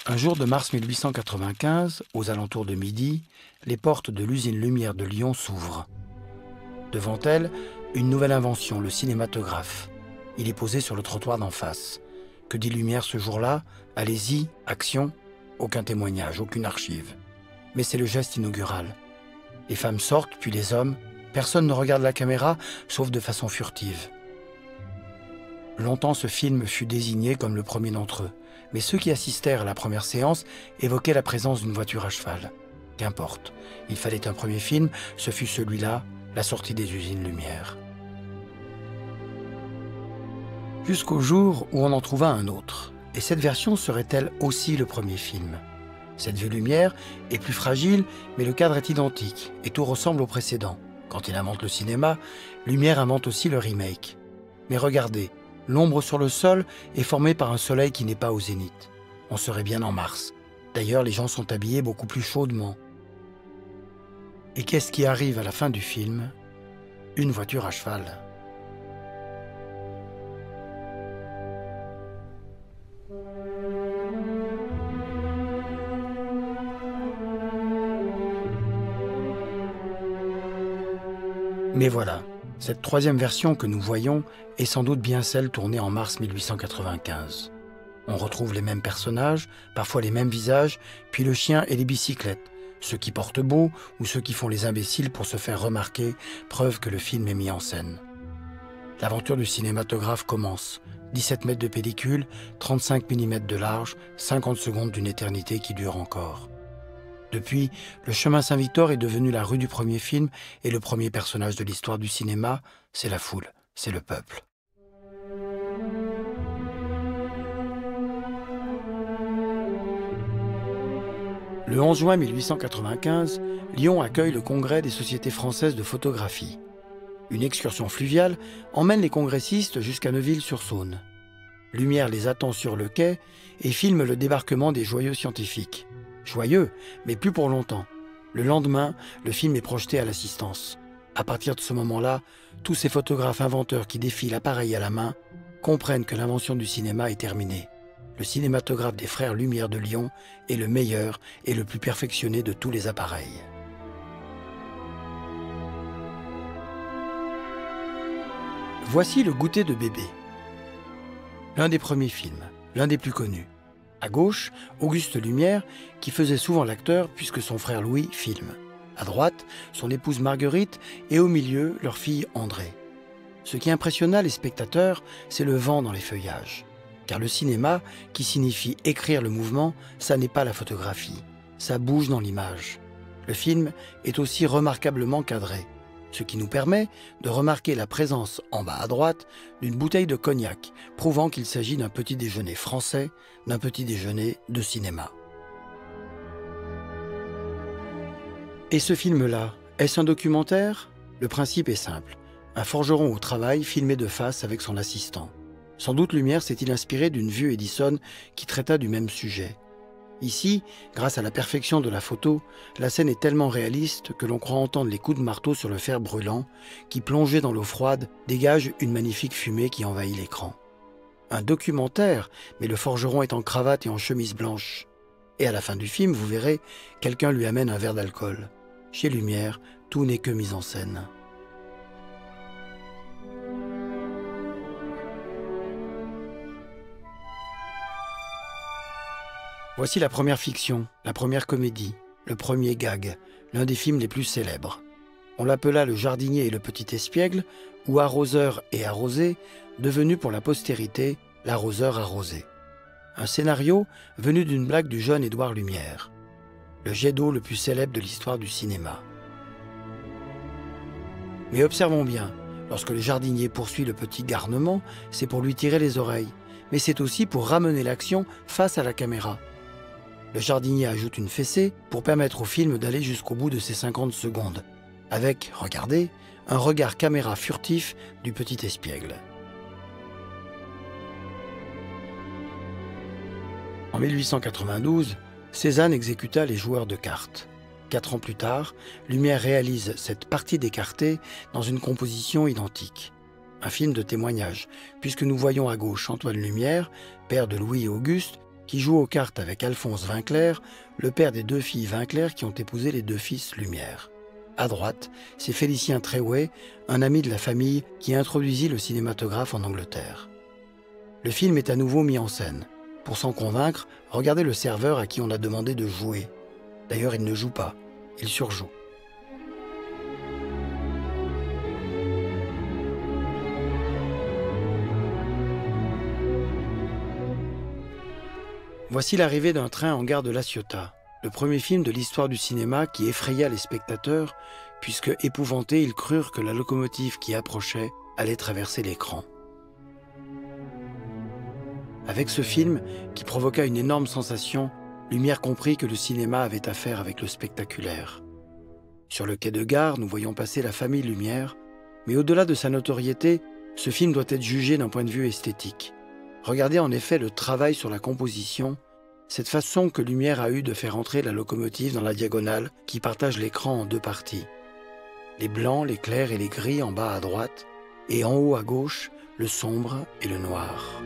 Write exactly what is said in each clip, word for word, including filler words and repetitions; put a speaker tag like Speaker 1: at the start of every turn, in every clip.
Speaker 1: Un jour de mars mille huit cent quatre-vingt-quinze, aux alentours de midi, les portes de l'usine Lumière de Lyon s'ouvrent. Devant elle, une nouvelle invention, le cinématographe. Il est posé sur le trottoir d'en face. Que dit Lumière ce jour-là? Allez-y, action. Aucun témoignage, aucune archive. Mais c'est le geste inaugural. Les femmes sortent, puis les hommes. Personne ne regarde la caméra, sauf de façon furtive. Longtemps, ce film fut désigné comme le premier d'entre eux. Mais ceux qui assistèrent à la première séance évoquaient la présence d'une voiture à cheval. Qu'importe, il fallait un premier film, ce fut celui-là, la sortie des usines Lumière. Jusqu'au jour où on en trouva un autre. Et cette version serait-elle aussi le premier film? Cette vue Lumière est plus fragile, mais le cadre est identique, et tout ressemble au précédent. Quand il invente le cinéma, Lumière invente aussi le remake. Mais regardez, l'ombre sur le sol est formée par un soleil qui n'est pas au zénith. On serait bien en mars. D'ailleurs, les gens sont habillés beaucoup plus chaudement. Et qu'est-ce qui arrive à la fin du film? Une voiture à cheval. Mais voilà, cette troisième version que nous voyons est sans doute bien celle tournée en mars mille huit cent quatre-vingt-quinze. On retrouve les mêmes personnages, parfois les mêmes visages, puis le chien et les bicyclettes, ceux qui portent beau ou ceux qui font les imbéciles pour se faire remarquer, preuve que le film est mis en scène. L'aventure du cinématographe commence. dix-sept mètres de pellicule, trente-cinq millimètres de large, cinquante secondes d'une éternité qui dure encore. Depuis, le chemin Saint-Victor est devenu la rue du premier film et le premier personnage de l'histoire du cinéma, c'est la foule, c'est le peuple. Le onze juin mille huit cent quatre-vingt-quinze, Lyon accueille le congrès des sociétés françaises de photographie. Une excursion fluviale emmène les congressistes jusqu'à Neuville-sur-Saône. Lumière les attend sur le quai et filme le débarquement des joyeux scientifiques. Joyeux, mais plus pour longtemps. Le lendemain, le film est projeté à l'Assistance. À partir de ce moment-là, tous ces photographes inventeurs qui défilent appareil à la main comprennent que l'invention du cinéma est terminée. Le cinématographe des frères Lumière de Lyon est le meilleur et le plus perfectionné de tous les appareils. Voici le goûter de bébé. L'un des premiers films, l'un des plus connus. À gauche, Auguste Lumière, qui faisait souvent l'acteur puisque son frère Louis filme. À droite, son épouse Marguerite et au milieu, leur fille Andrée. Ce qui impressionna les spectateurs, c'est le vent dans les feuillages. Car le cinéma, qui signifie écrire le mouvement, ça n'est pas la photographie. Ça bouge dans l'image. Le film est aussi remarquablement cadré, ce qui nous permet de remarquer la présence, en bas à droite, d'une bouteille de cognac, prouvant qu'il s'agit d'un petit déjeuner français, d'un petit déjeuner de cinéma. Et ce film-là, est-ce un documentaire? Le principe est simple. Un forgeron au travail filmé de face avec son assistant. Sans doute Lumière s'est-il inspiré d'une vue Edison qui traita du même sujet. Ici, grâce à la perfection de la photo, la scène est tellement réaliste que l'on croit entendre les coups de marteau sur le fer brûlant qui, plongé dans l'eau froide, dégage une magnifique fumée qui envahit l'écran. Un documentaire, mais le forgeron est en cravate et en chemise blanche. Et à la fin du film, vous verrez, quelqu'un lui amène un verre d'alcool. Chez Lumière, tout n'est que mise en scène. Voici la première fiction, la première comédie, le premier gag, l'un des films les plus célèbres. On l'appela Le jardinier et le petit espiègle, ou Arroseur et arrosé, devenu pour la postérité L'arroseur arrosé. Un scénario venu d'une blague du jeune Édouard Lumière. Le jet d'eau le plus célèbre de l'histoire du cinéma. Mais observons bien, lorsque le jardinier poursuit le petit garnement, c'est pour lui tirer les oreilles, mais c'est aussi pour ramener l'action face à la caméra. Le jardinier ajoute une fessée pour permettre au film d'aller jusqu'au bout de ses cinquante secondes, avec, regardez, un regard caméra furtif du petit espiègle. En mille huit cent quatre-vingt-douze, Cézanne exécuta Les joueurs de cartes. Quatre ans plus tard, Lumière réalise cette partie d'écarté dans une composition identique. Un film de témoignage, puisque nous voyons à gauche Antoine Lumière, père de Louis et Auguste, qui joue aux cartes avec Alphonse Vinclair, le père des deux filles Vinclair qui ont épousé les deux fils Lumière. À droite, c'est Félicien Trerouet, un ami de la famille qui introduisit le cinématographe en Angleterre. Le film est à nouveau mis en scène. Pour s'en convaincre, regardez le serveur à qui on a demandé de jouer. D'ailleurs, il ne joue pas, il surjoue. Voici l'arrivée d'un train en gare de La Ciotat, le premier film de l'histoire du cinéma qui effraya les spectateurs, puisque, épouvantés, ils crurent que la locomotive qui approchait allait traverser l'écran. Avec ce film, qui provoqua une énorme sensation, Lumière comprit que le cinéma avait affaire avec le spectaculaire. Sur le quai de gare, nous voyons passer la famille Lumière, mais au-delà de sa notoriété, ce film doit être jugé d'un point de vue esthétique. Regardez en effet le travail sur la composition, cette façon que Lumière a eue de faire entrer la locomotive dans la diagonale qui partage l'écran en deux parties. Les blancs, les clairs et les gris en bas à droite, et en haut à gauche, le sombre et le noir.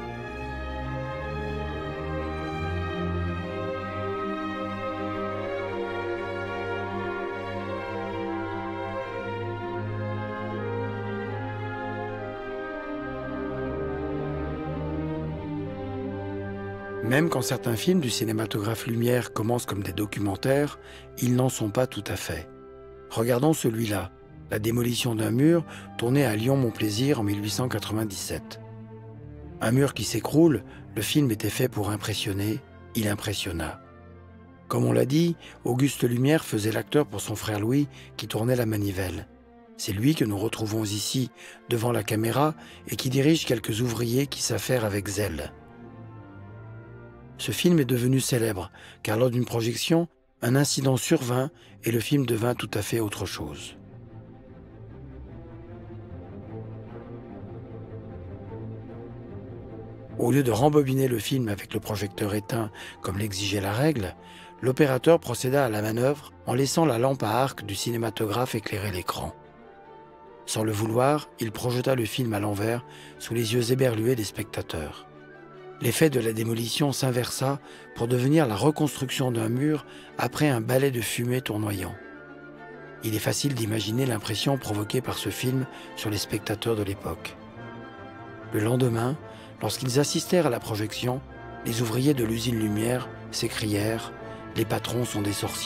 Speaker 1: Même quand certains films du cinématographe Lumière commencent comme des documentaires, ils n'en sont pas tout à fait. Regardons celui-là, La démolition d'un mur, tourné à Lyon-Montplaisir en mille huit cent quatre-vingt-dix-sept. Un mur qui s'écroule, le film était fait pour impressionner, il impressionna. Comme on l'a dit, Auguste Lumière faisait l'acteur pour son frère Louis qui tournait la manivelle. C'est lui que nous retrouvons ici, devant la caméra, et qui dirige quelques ouvriers qui s'affairent avec zèle. Ce film est devenu célèbre, car lors d'une projection, un incident survint et le film devint tout à fait autre chose. Au lieu de rembobiner le film avec le projecteur éteint, comme l'exigeait la règle, l'opérateur procéda à la manœuvre en laissant la lampe à arc du cinématographe éclairer l'écran. Sans le vouloir, il projeta le film à l'envers, sous les yeux éberlués des spectateurs. L'effet de la démolition s'inversa pour devenir la reconstruction d'un mur après un balai de fumée tournoyant. Il est facile d'imaginer l'impression provoquée par ce film sur les spectateurs de l'époque. Le lendemain, lorsqu'ils assistèrent à la projection, les ouvriers de l'usine Lumière s'écrièrent « Les patrons sont des sorciers ».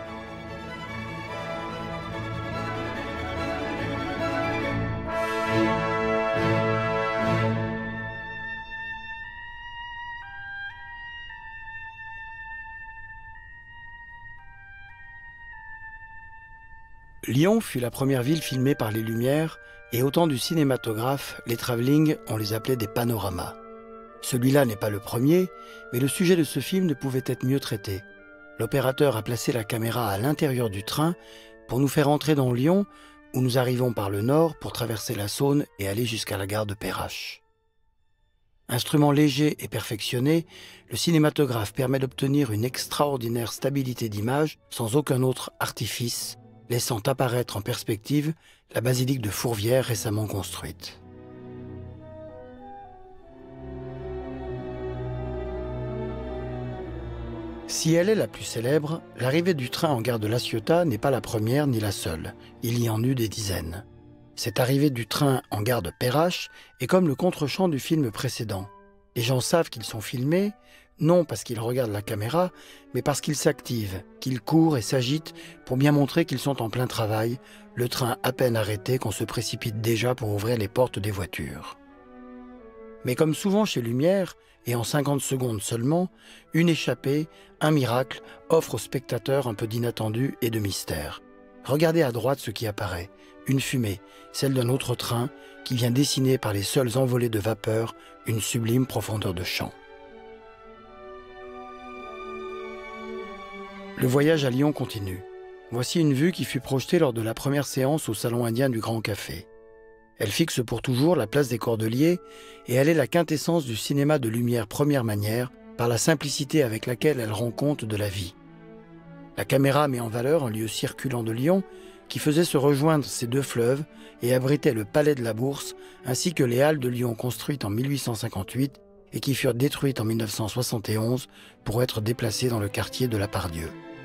Speaker 1: Lyon fut la première ville filmée par les Lumières et au temps du cinématographe, les travelling, on les appelait des panoramas. Celui-là n'est pas le premier, mais le sujet de ce film ne pouvait être mieux traité. L'opérateur a placé la caméra à l'intérieur du train pour nous faire entrer dans Lyon, où nous arrivons par le nord pour traverser la Saône et aller jusqu'à la gare de Perrache. Instrument léger et perfectionné, le cinématographe permet d'obtenir une extraordinaire stabilité d'image sans aucun autre artifice, laissant apparaître en perspective la basilique de Fourvière récemment construite. Si elle est la plus célèbre, l'arrivée du train en gare de La Ciotat n'est pas la première ni la seule. Il y en eut des dizaines. Cette arrivée du train en gare de Perrache est comme le contre-champ du film précédent. Les gens savent qu'ils sont filmés, non parce qu'ils regardent la caméra, mais parce qu'ils s'activent, qu'ils courent et s'agitent pour bien montrer qu'ils sont en plein travail, le train à peine arrêté qu'on se précipite déjà pour ouvrir les portes des voitures. Mais comme souvent chez Lumière, et en cinquante secondes seulement, une échappée, un miracle, offre aux spectateurs un peu d'inattendu et de mystère. Regardez à droite ce qui apparaît, une fumée, celle d'un autre train, qui vient dessiner par les seules envolées de vapeur une sublime profondeur de champ. Le voyage à Lyon continue. Voici une vue qui fut projetée lors de la première séance au Salon indien du Grand Café. Elle fixe pour toujours la place des Cordeliers et elle est la quintessence du cinéma de Lumière première manière par la simplicité avec laquelle elle rend compte de la vie. La caméra met en valeur un lieu circulant de Lyon qui faisait se rejoindre ces deux fleuves et abritait le palais de la Bourse ainsi que les halles de Lyon construites en mille huit cent cinquante-huit et qui furent détruites en mille neuf cent soixante et onze pour être déplacées dans le quartier de la Part-Dieu.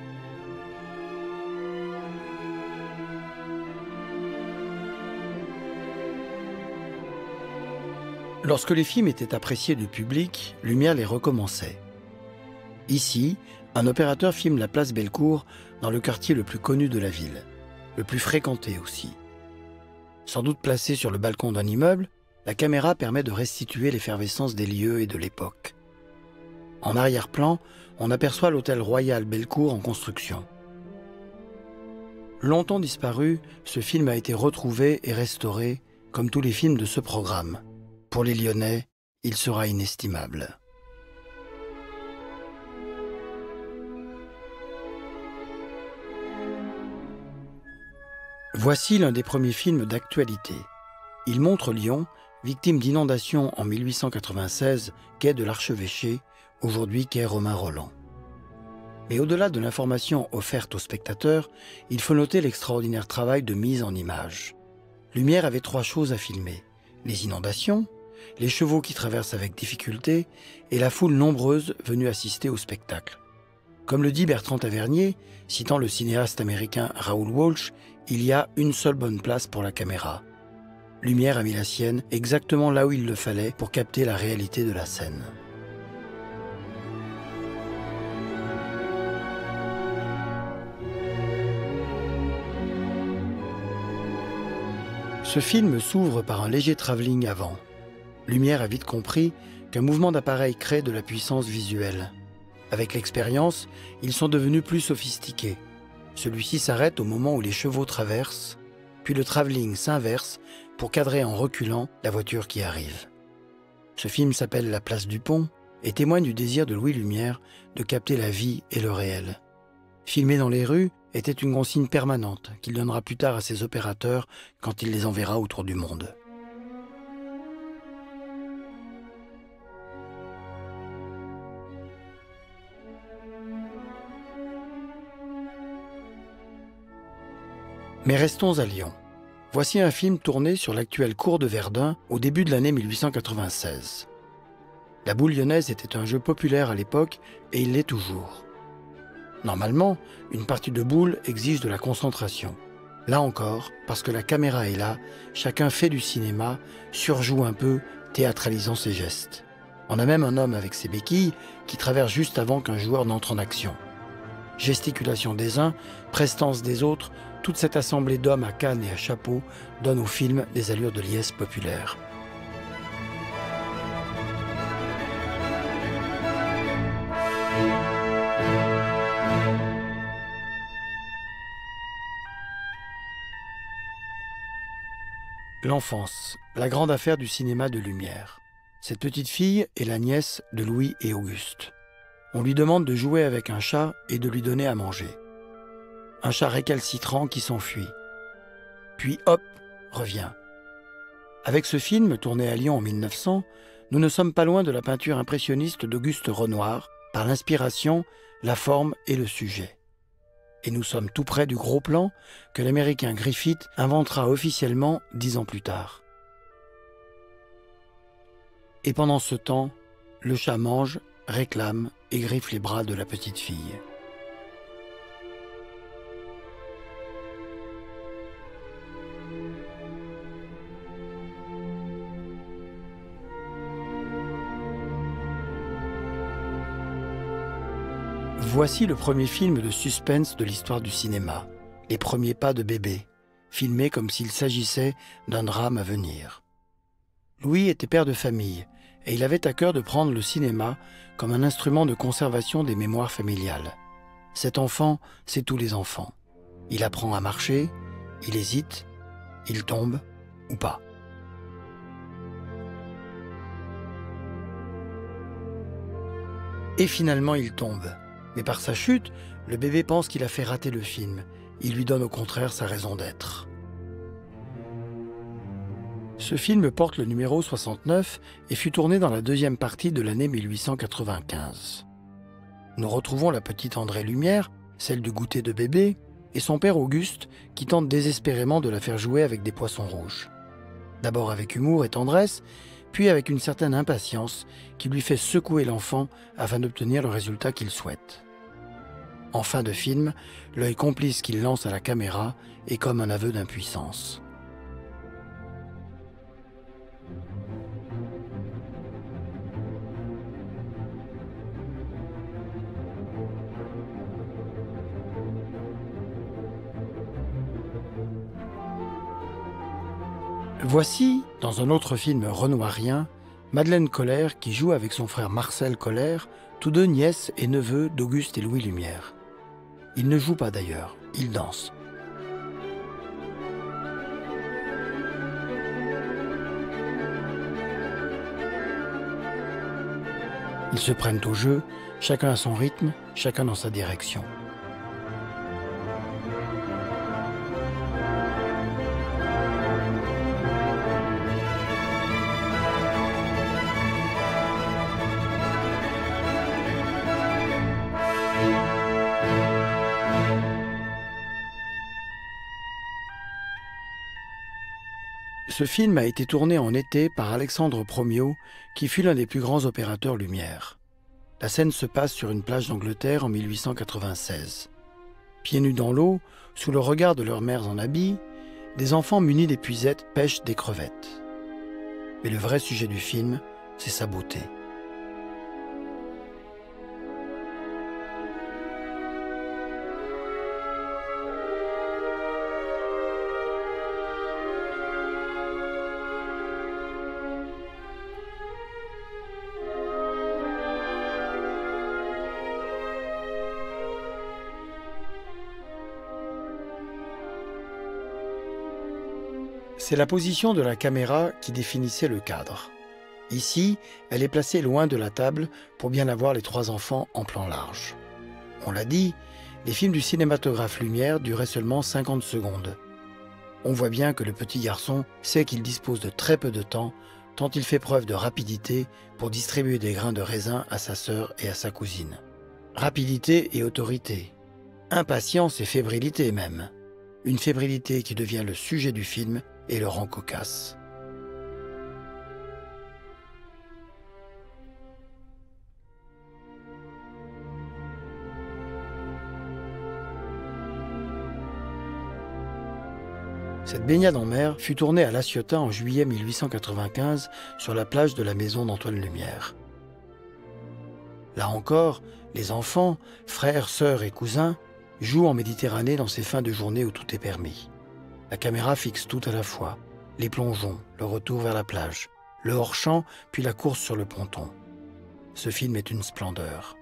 Speaker 1: Lorsque les films étaient appréciés du public, Lumière les recommençait. Ici, un opérateur filme la place Bellecour dans le quartier le plus connu de la ville, le plus fréquenté aussi. Sans doute placée sur le balcon d'un immeuble, la caméra permet de restituer l'effervescence des lieux et de l'époque. En arrière-plan, on aperçoit l'hôtel Royal Bellecour en construction. Longtemps disparu, ce film a été retrouvé et restauré, comme tous les films de ce programme. Pour les Lyonnais, il sera inestimable. Voici l'un des premiers films d'actualité. Il montre Lyon, victime d'inondations en mille huit cent quatre-vingt-seize, quai de l'Archevêché, aujourd'hui quai Romain-Rolland. Mais au-delà de l'information offerte aux spectateurs, il faut noter l'extraordinaire travail de mise en image. Lumière avait trois choses à filmer: les inondations, les chevaux qui traversent avec difficulté et la foule nombreuse venue assister au spectacle. Comme le dit Bertrand Tavernier, citant le cinéaste américain Raoul Walsh, il y a une seule bonne place pour la caméra. Lumière a mis la sienne exactement là où il le fallait pour capter la réalité de la scène. Ce film s'ouvre par un léger travelling avant. Lumière a vite compris qu'un mouvement d'appareil crée de la puissance visuelle. Avec l'expérience, ils sont devenus plus sophistiqués. Celui-ci s'arrête au moment où les chevaux traversent, puis le travelling s'inverse pour cadrer en reculant la voiture qui arrive. Ce film s'appelle La place du pont et témoigne du désir de Louis Lumière de capter la vie et le réel. Filmer dans les rues était une consigne permanente qu'il donnera plus tard à ses opérateurs quand il les enverra autour du monde. Mais restons à Lyon. Voici un film tourné sur l'actuelle cour de Verdun au début de l'année mille huit cent quatre-vingt-seize. La boule lyonnaise était un jeu populaire à l'époque et il l'est toujours. Normalement, une partie de boule exige de la concentration. Là encore, parce que la caméra est là, chacun fait du cinéma, surjoue un peu, théâtralisant ses gestes. On a même un homme avec ses béquilles qui traverse juste avant qu'un joueur n'entre en action. Gesticulation des uns, prestance des autres, toute cette assemblée d'hommes à canne et à chapeau donne au film des allures de liesse populaire. L'enfance, la grande affaire du cinéma de Lumière. Cette petite fille est la nièce de Louis et Auguste. On lui demande de jouer avec un chat et de lui donner à manger. Un chat récalcitrant qui s'enfuit. Puis hop, revient. Avec ce film, tourné à Lyon en mille neuf cents, nous ne sommes pas loin de la peinture impressionniste d'Auguste Renoir, par l'inspiration, la forme et le sujet. Et nous sommes tout près du gros plan que l'américain Griffith inventera officiellement dix ans plus tard. Et pendant ce temps, le chat mange, réclame et griffe les bras de la petite fille. Voici le premier film de suspense de l'histoire du cinéma, Les premiers pas de bébé, filmé comme s'il s'agissait d'un drame à venir. Louis était père de famille et il avait à cœur de prendre le cinéma comme un instrument de conservation des mémoires familiales. Cet enfant, c'est tous les enfants. Il apprend à marcher, il hésite, il tombe ou pas. Et finalement, il tombe. Mais par sa chute, le bébé pense qu'il a fait rater le film. Il lui donne au contraire sa raison d'être. Ce film porte le numéro soixante-neuf et fut tourné dans la deuxième partie de l'année mille huit cent quatre-vingt-quinze. Nous retrouvons la petite Andrée Lumière, celle du goûter de bébé, et son père Auguste qui tente désespérément de la faire jouer avec des poissons rouges. D'abord avec humour et tendresse, puis avec une certaine impatience qui lui fait secouer l'enfant afin d'obtenir le résultat qu'il souhaite. En fin de film, l'œil complice qu'il lance à la caméra est comme un aveu d'impuissance. Voici, dans un autre film renoirien, Madeleine Koller qui joue avec son frère Marcel Koller, tous deux nièces et neveux d'Auguste et Louis Lumière. Ils ne jouent pas d'ailleurs, ils dansent. Ils se prennent au jeu, chacun à son rythme, chacun dans sa direction. Ce film a été tourné en été par Alexandre Promiot, qui fut l'un des plus grands opérateurs Lumière. La scène se passe sur une plage d'Angleterre en mille huit cent quatre-vingt-seize. Pieds nus dans l'eau, sous le regard de leurs mères en habit, des enfants munis d'épuisettes pêchent des crevettes. Mais le vrai sujet du film, c'est sa beauté. C'est la position de la caméra qui définissait le cadre. Ici, elle est placée loin de la table pour bien avoir les trois enfants en plan large. On l'a dit, les films du cinématographe Lumière duraient seulement cinquante secondes. On voit bien que le petit garçon sait qu'il dispose de très peu de temps, tant il fait preuve de rapidité pour distribuer des grains de raisin à sa sœur et à sa cousine. Rapidité et autorité. Impatience et fébrilité même. Une fébrilité qui devient le sujet du film et le rend cocasse. Cette baignade en mer fut tournée à La Ciotat en juillet mille huit cent quatre-vingt-quinze sur la plage de la maison d'Antoine Lumière. Là encore, les enfants, frères, sœurs et cousins, jouent en Méditerranée dans ces fins de journée où tout est permis. La caméra fixe tout à la fois, les plongeons, le retour vers la plage, le hors-champ, puis la course sur le ponton. Ce film est une splendeur.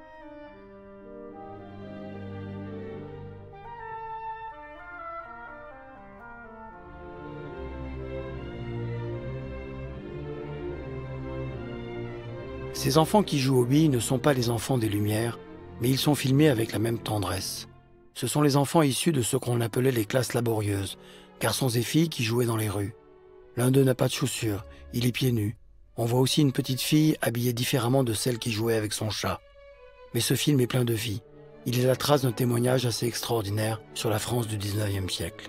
Speaker 1: Ces enfants qui jouent aux billes ne sont pas les enfants des Lumières, mais ils sont filmés avec la même tendresse. Ce sont les enfants issus de ce qu'on appelait les classes laborieuses, garçons et filles qui jouaient dans les rues. L'un d'eux n'a pas de chaussures, il est pieds nus. On voit aussi une petite fille habillée différemment de celle qui jouait avec son chat. Mais ce film est plein de vie. Il est la trace d'un témoignage assez extraordinaire sur la France du dix-neuvième siècle.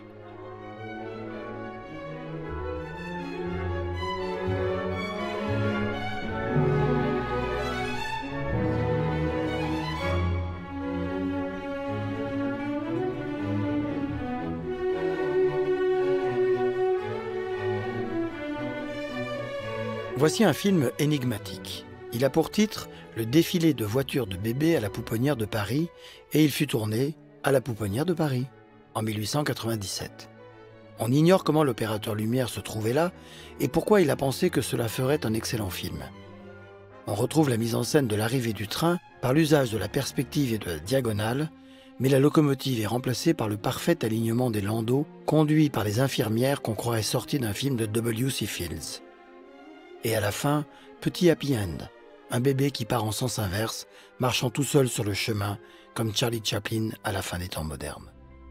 Speaker 1: Voici un film énigmatique. Il a pour titre « Le défilé de voitures de bébés à la Pouponnière de Paris » et il fut tourné à la Pouponnière de Paris, en mille huit cent quatre-vingt-dix-sept. On ignore comment l'opérateur Lumière se trouvait là et pourquoi il a pensé que cela ferait un excellent film. On retrouve la mise en scène de l'arrivée du train par l'usage de la perspective et de la diagonale, mais la locomotive est remplacée par le parfait alignement des landaux conduits par les infirmières qu'on croirait sortis d'un film de W C Fields. Et à la fin, petit happy end, un bébé qui part en sens inverse, marchant tout seul sur le chemin, comme Charlie Chaplin à la fin des temps modernes.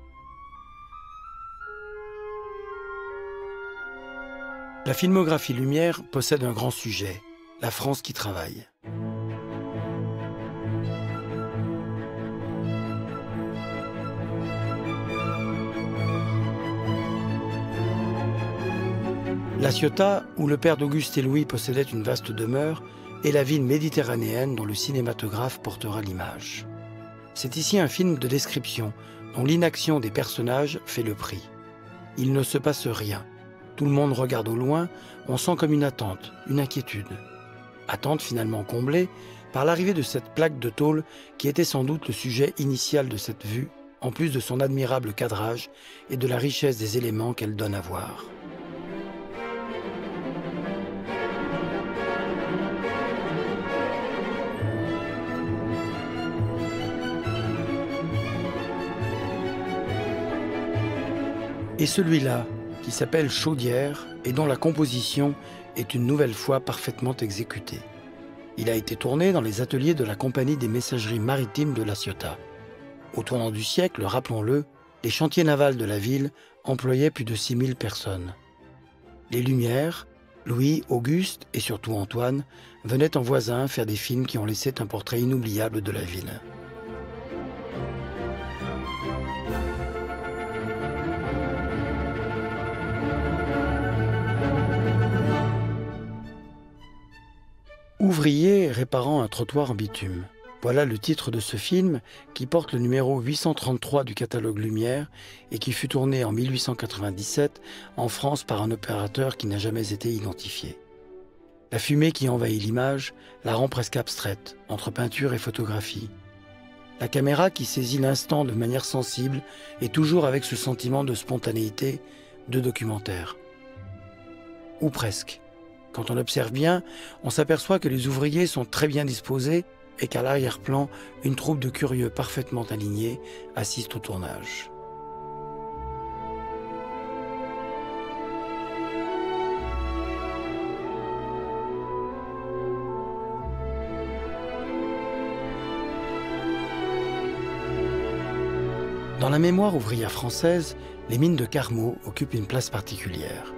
Speaker 1: La filmographie Lumière possède un grand sujet, la France qui travaille. La Ciotat, où le père d'Auguste et Louis possédait une vaste demeure, est la ville méditerranéenne dont le cinématographe portera l'image. C'est ici un film de description, dont l'inaction des personnages fait le prix. Il ne se passe rien. Tout le monde regarde au loin, on sent comme une attente, une inquiétude. Attente finalement comblée par l'arrivée de cette plaque de tôle qui était sans doute le sujet initial de cette vue, en plus de son admirable cadrage et de la richesse des éléments qu'elle donne à voir. Et celui-là, qui s'appelle Chaudière et dont la composition est une nouvelle fois parfaitement exécutée. Il a été tourné dans les ateliers de la Compagnie des Messageries Maritimes de La Ciotat. Au tournant du siècle, rappelons-le, les chantiers navals de la ville employaient plus de six mille personnes. Les Lumières, Louis, Auguste et surtout Antoine, venaient en voisin faire des films qui ont laissé un portrait inoubliable de la ville. Ouvrier réparant un trottoir en bitume. Voilà le titre de ce film qui porte le numéro huit cent trente-trois du catalogue Lumière et qui fut tourné en mille huit cent quatre-vingt-dix-sept en France par un opérateur qui n'a jamais été identifié. La fumée qui envahit l'image la rend presque abstraite, entre peinture et photographie. La caméra qui saisit l'instant de manière sensible et toujours avec ce sentiment de spontanéité de documentaire. Ou presque. Quand on observe bien, on s'aperçoit que les ouvriers sont très bien disposés et qu'à l'arrière-plan, une troupe de curieux parfaitement alignés assiste au tournage. Dans la mémoire ouvrière française, les mines de Carmaux occupent une place particulière.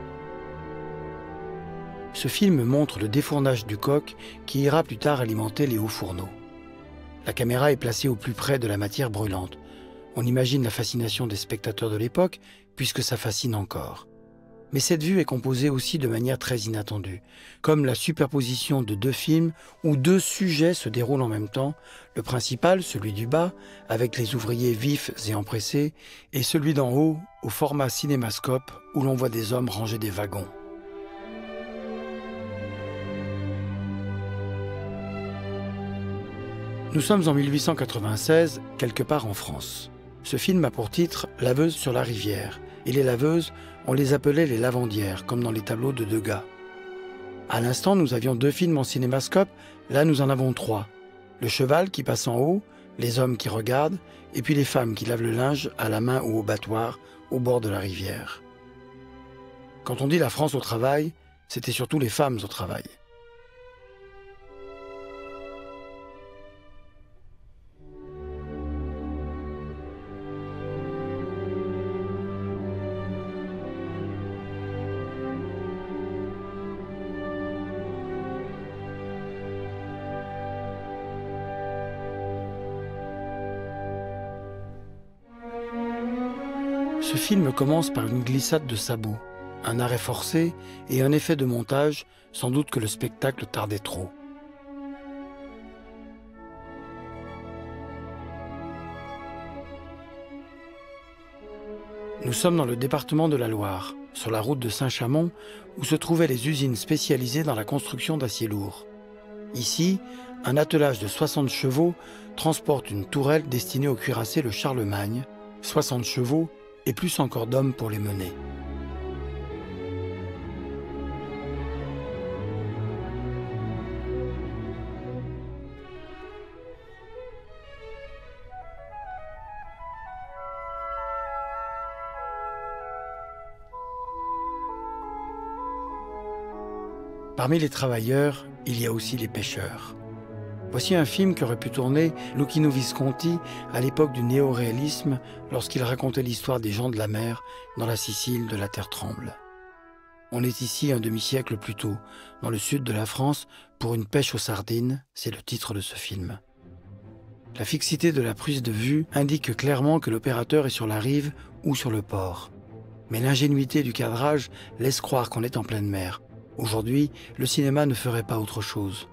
Speaker 1: Ce film montre le défournage du coke qui ira plus tard alimenter les hauts fourneaux. La caméra est placée au plus près de la matière brûlante. On imagine la fascination des spectateurs de l'époque, puisque ça fascine encore. Mais cette vue est composée aussi de manière très inattendue, comme la superposition de deux films où deux sujets se déroulent en même temps, le principal, celui du bas, avec les ouvriers vifs et empressés, et celui d'en haut, au format cinémascope, où l'on voit des hommes ranger des wagons. Nous sommes en mille huit cent quatre-vingt-seize, quelque part en France. Ce film a pour titre « Laveuse sur la rivière » et les laveuses, on les appelait les lavandières, comme dans les tableaux de Degas. À l'instant, nous avions deux films en cinémascope, là nous en avons trois. Le cheval qui passe en haut, les hommes qui regardent, et puis les femmes qui lavent le linge à la main ou au battoir, au bord de la rivière. Quand on dit la France au travail, c'était surtout les femmes au travail. Ce film commence par une glissade de sabots, un arrêt forcé et un effet de montage, sans doute que le spectacle tardait trop. Nous sommes dans le département de la Loire, sur la route de Saint-Chamond, où se trouvaient les usines spécialisées dans la construction d'acier lourd. Ici, un attelage de soixante chevaux transporte une tourelle destinée au cuirassé le Charlemagne, soixante chevaux et plus encore d'hommes pour les mener. Parmi les travailleurs, il y a aussi les pêcheurs. Voici un film qu'aurait pu tourner Luchino Visconti à l'époque du néo-réalisme lorsqu'il racontait l'histoire des gens de la mer dans la Sicile de la Terre tremble. On est ici un demi-siècle plus tôt, dans le sud de la France, pour une pêche aux sardines, c'est le titre de ce film. La fixité de la prise de vue indique clairement que l'opérateur est sur la rive ou sur le port. Mais l'ingénuité du cadrage laisse croire qu'on est en pleine mer. Aujourd'hui, le cinéma ne ferait pas autre chose.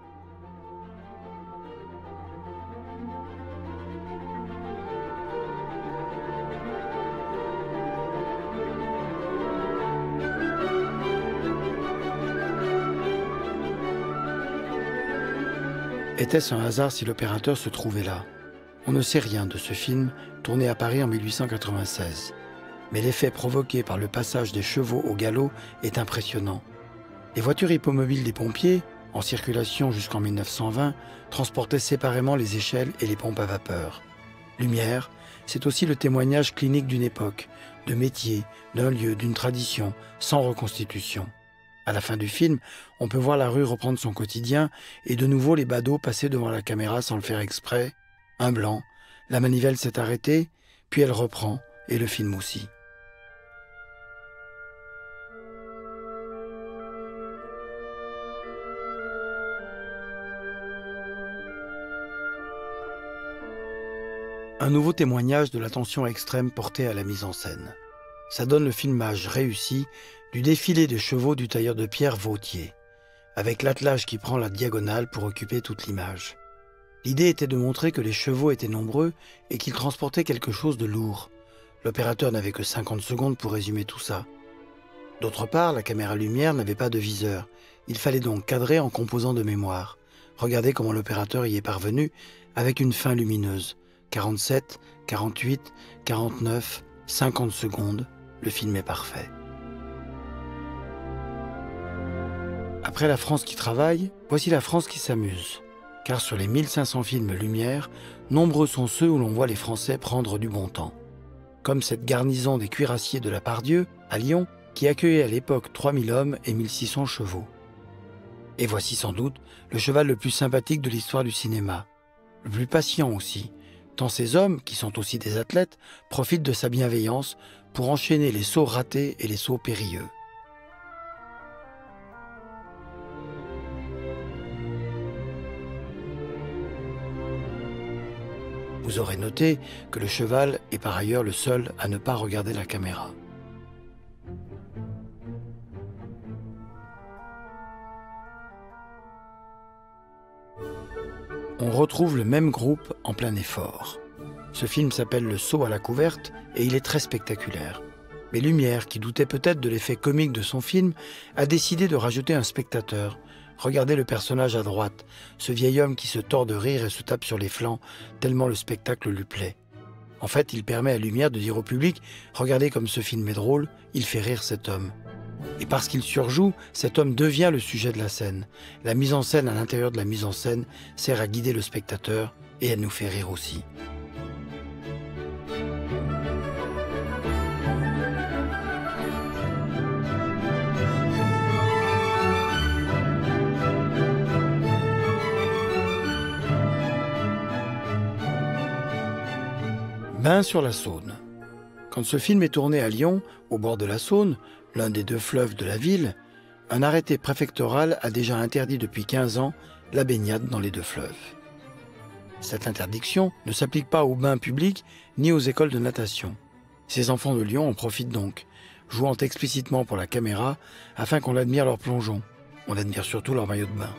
Speaker 1: Était-ce un hasard si l'opérateur se trouvait là? On ne sait rien de ce film, tourné à Paris en mille huit cent quatre-vingt-seize. Mais l'effet provoqué par le passage des chevaux au galop est impressionnant. Les voitures hippomobiles des pompiers, en circulation jusqu'en mille neuf cent vingt, transportaient séparément les échelles et les pompes à vapeur. Lumière, c'est aussi le témoignage clinique d'une époque, de métier, d'un lieu, d'une tradition, sans reconstitution. À la fin du film, on peut voir la rue reprendre son quotidien et de nouveau les badauds passer devant la caméra sans le faire exprès. Un blanc, la manivelle s'est arrêtée, puis elle reprend, et le film aussi. Un nouveau témoignage de l'attention extrême portée à la mise en scène. Ça donne le filmage réussi du défilé de chevaux du tailleur de pierre Vautier, avec l'attelage qui prend la diagonale pour occuper toute l'image. L'idée était de montrer que les chevaux étaient nombreux et qu'ils transportaient quelque chose de lourd. L'opérateur n'avait que cinquante secondes pour résumer tout ça. D'autre part, la caméra lumière n'avait pas de viseur. Il fallait donc cadrer en composant de mémoire. Regardez comment l'opérateur y est parvenu avec une fin lumineuse. quarante-sept, quarante-huit, quarante-neuf, cinquante secondes, le film est parfait. Après la France qui travaille, voici la France qui s'amuse. Car sur les mille cinq cents films Lumière, nombreux sont ceux où l'on voit les Français prendre du bon temps. Comme cette garnison des cuirassiers de la Pardieu, à Lyon, qui accueillait à l'époque trois mille hommes et mille six cents chevaux. Et voici sans doute le cheval le plus sympathique de l'histoire du cinéma. Le plus patient aussi, tant ces hommes, qui sont aussi des athlètes, profitent de sa bienveillance pour enchaîner les sauts ratés et les sauts périlleux. Vous aurez noté que le cheval est par ailleurs le seul à ne pas regarder la caméra. On retrouve le même groupe en plein effort. Ce film s'appelle Le saut à la couverte et il est très spectaculaire. Mais Lumière, qui doutait peut-être de l'effet comique de son film, a décidé de rajouter un spectateur. Regardez le personnage à droite, ce vieil homme qui se tord de rire et se tape sur les flancs, tellement le spectacle lui plaît. En fait, il permet à Lumière de dire au public « Regardez comme ce film est drôle, il fait rire cet homme ». Et parce qu'il surjoue, cet homme devient le sujet de la scène. La mise en scène à l'intérieur de la mise en scène sert à guider le spectateur et elle nous fait rire aussi. Bain sur la Saône. Quand ce film est tourné à Lyon, au bord de la Saône, l'un des deux fleuves de la ville, un arrêté préfectoral a déjà interdit depuis quinze ans la baignade dans les deux fleuves. Cette interdiction ne s'applique pas aux bains publics ni aux écoles de natation. Ces enfants de Lyon en profitent donc, jouant explicitement pour la caméra afin qu'on admire leur plongeon. On admire surtout leur maillot de bain.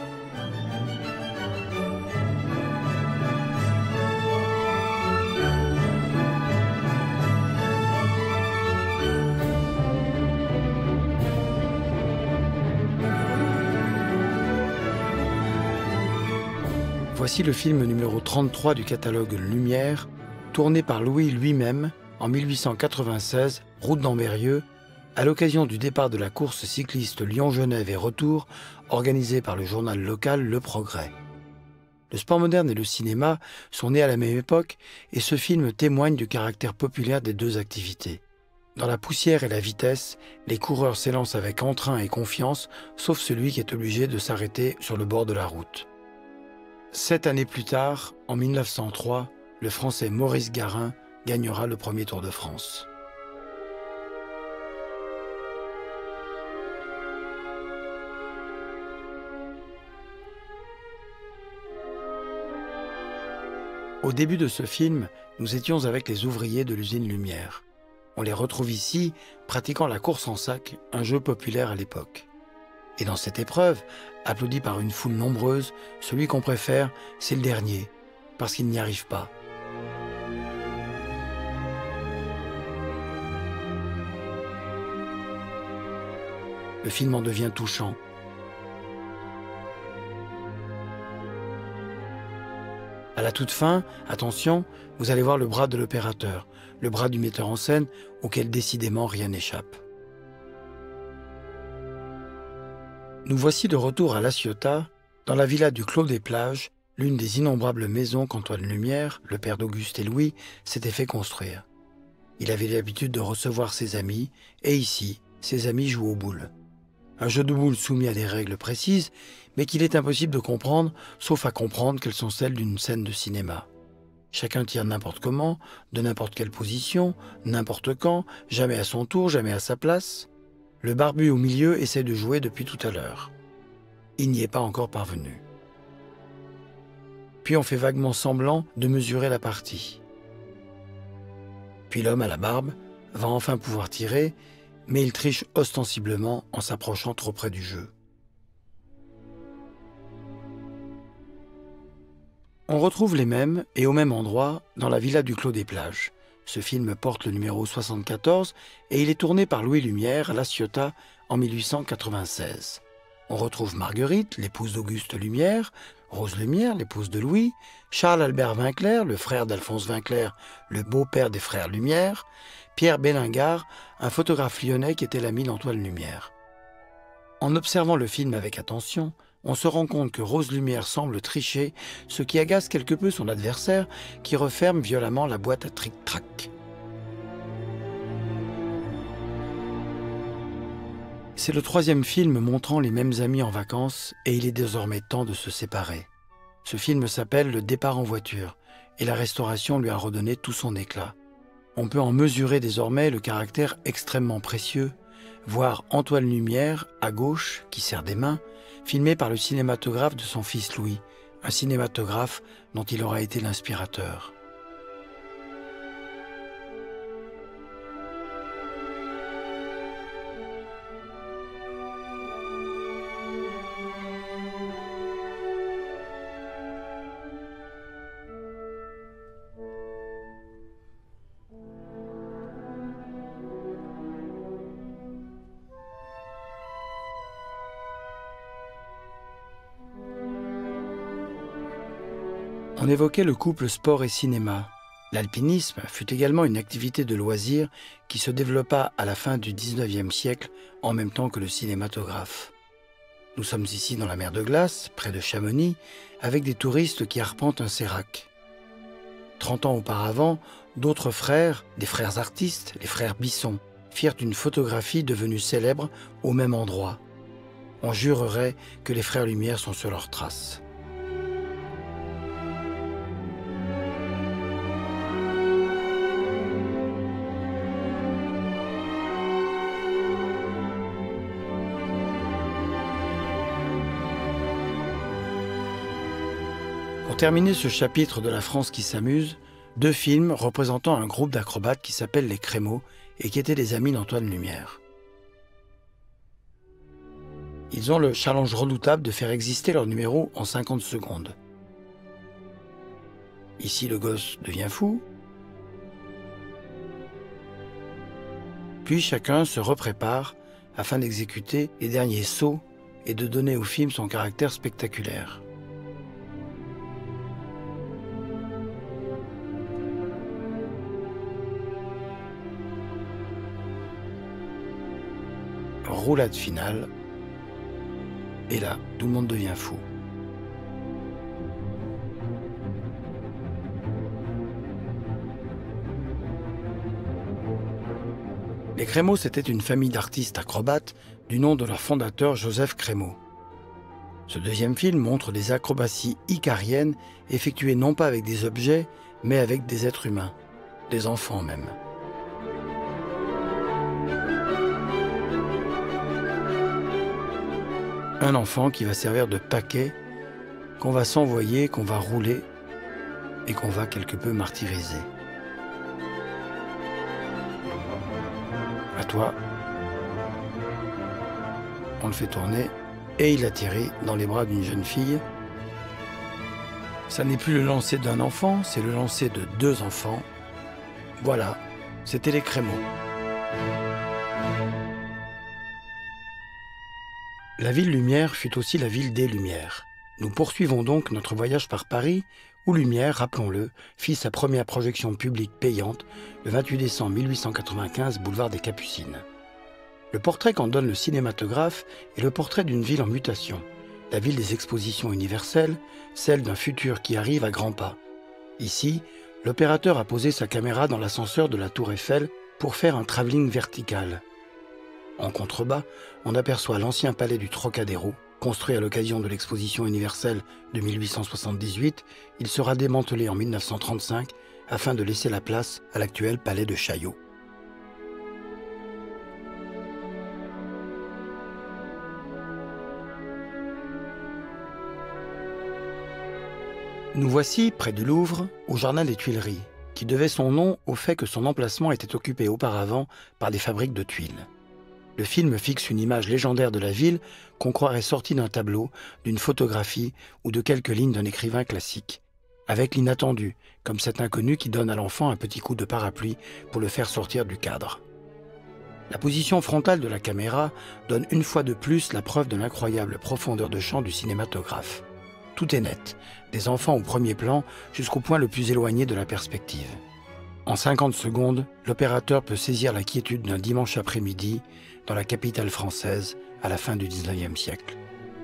Speaker 1: Voici le film numéro trente-trois du catalogue Lumière, tourné par Louis lui-même en mille huit cent quatre-vingt-seize, route d'Ambérieu, à l'occasion du départ de la course cycliste Lyon-Genève et retour, organisée par le journal local Le Progrès. Le sport moderne et le cinéma sont nés à la même époque et ce film témoigne du caractère populaire des deux activités. Dans la poussière et la vitesse, les coureurs s'élancent avec entrain et confiance, sauf celui qui est obligé de s'arrêter sur le bord de la route. Sept années plus tard, en mille neuf cent trois, le Français Maurice Garin gagnera le premier Tour de France. Au début de ce film, nous étions avec les ouvriers de l'usine Lumière. On les retrouve ici pratiquant la course en sac, un jeu populaire à l'époque. Et dans cette épreuve, applaudi par une foule nombreuse, celui qu'on préfère, c'est le dernier, parce qu'il n'y arrive pas. Le film en devient touchant. À la toute fin, attention, vous allez voir le bras de l'opérateur, le bras du metteur en scène, auquel décidément rien n'échappe. Nous voici de retour à La Ciotat, dans la villa du Clos des Plages, l'une des innombrables maisons qu'Antoine Lumière, le père d'Auguste et Louis, s'était fait construire. Il avait l'habitude de recevoir ses amis, et ici, ses amis jouent aux boules. Un jeu de boules soumis à des règles précises, mais qu'il est impossible de comprendre, sauf à comprendre qu'elles sont celles d'une scène de cinéma. Chacun tire n'importe comment, de n'importe quelle position, n'importe quand, jamais à son tour, jamais à sa place. Le barbu au milieu essaie de jouer depuis tout à l'heure. Il n'y est pas encore parvenu. Puis on fait vaguement semblant de mesurer la partie. Puis l'homme à la barbe va enfin pouvoir tirer, mais il triche ostensiblement en s'approchant trop près du jeu. On retrouve les mêmes, et au même endroit, dans la villa du Clos des Plages. Ce film porte le numéro soixante-quatorze et il est tourné par Louis Lumière à La Ciotat en mille huit cent quatre-vingt-seize. On retrouve Marguerite, l'épouse d'Auguste Lumière, Rose Lumière, l'épouse de Louis, Charles-Albert Vinclair, le frère d'Alphonse Vinclair, le beau-père des frères Lumière, Pierre Bélingard, un photographe lyonnais qui était l'ami d'Antoine Lumière. En observant le film avec attention, on se rend compte que Rose Lumière semble tricher, ce qui agace quelque peu son adversaire qui referme violemment la boîte à tric-trac. C'est le troisième film montrant les mêmes amis en vacances et il est désormais temps de se séparer. Ce film s'appelle Le départ en voiture et la restauration lui a redonné tout son éclat. On peut en mesurer désormais le caractère extrêmement précieux, voir Antoine Lumière, à gauche, qui serre des mains, filmé par le cinématographe de son fils Louis, un cinématographe dont il aura été l'inspirateur. On évoquait le couple sport et cinéma. L'alpinisme fut également une activité de loisir qui se développa à la fin du dix-neuvième siècle en même temps que le cinématographe. Nous sommes ici dans la mer de glace, près de Chamonix, avec des touristes qui arpentent un sérac. Trente ans auparavant, d'autres frères, des frères artistes, les frères Bisson, firent une photographie devenue célèbre au même endroit. On jurerait que les frères Lumière sont sur leurs traces. Pour terminer ce chapitre de la France qui s'amuse, deux films représentant un groupe d'acrobates qui s'appelle les Crémeaux et qui étaient des amis d'Antoine Lumière. Ils ont le challenge redoutable de faire exister leur numéro en cinquante secondes. Ici, le gosse devient fou. Puis chacun se reprépare afin d'exécuter les derniers sauts et de donner au film son caractère spectaculaire. Roulade finale, et là, tout le monde devient fou. Les Crémeaux, c'était une famille d'artistes acrobates du nom de leur fondateur Joseph Crémeaux. Ce deuxième film montre des acrobaties icariennes effectuées non pas avec des objets, mais avec des êtres humains, des enfants même. Un enfant qui va servir de paquet, qu'on va s'envoyer, qu'on va rouler et qu'on va quelque peu martyriser. toi. On le fait tourner et il atterrit dans les bras d'une jeune fille. Ça n'est plus le lancer d'un enfant, c'est le lancer de deux enfants. Voilà, c'était les Crémeaux. La ville Lumière fut aussi la ville des Lumières. Nous poursuivons donc notre voyage par Paris, où Lumière, rappelons-le, fit sa première projection publique payante le vingt-huit décembre mille huit cent quatre-vingt-quinze, boulevard des Capucines. Le portrait qu'en donne le cinématographe est le portrait d'une ville en mutation, la ville des expositions universelles, celle d'un futur qui arrive à grands pas. Ici, l'opérateur a posé sa caméra dans l'ascenseur de la Tour Eiffel pour faire un travelling vertical. En contrebas, on aperçoit l'ancien palais du Trocadéro. Construit à l'occasion de l'exposition universelle de mille huit cent soixante-dix-huit, il sera démantelé en mille neuf cent trente-cinq afin de laisser la place à l'actuel palais de Chaillot. Nous voici près du Louvre, au jardin des Tuileries, qui devait son nom au fait que son emplacement était occupé auparavant par des fabriques de tuiles. Le film fixe une image légendaire de la ville qu'on croirait sortie d'un tableau, d'une photographie ou de quelques lignes d'un écrivain classique, avec l'inattendu, comme cet inconnu qui donne à l'enfant un petit coup de parapluie pour le faire sortir du cadre. La position frontale de la caméra donne une fois de plus la preuve de l'incroyable profondeur de champ du cinématographe. Tout est net, des enfants au premier plan jusqu'au point le plus éloigné de la perspective. En cinquante secondes, l'opérateur peut saisir la quiétude d'un dimanche après-midi dans la capitale française à la fin du dix-neuvième siècle.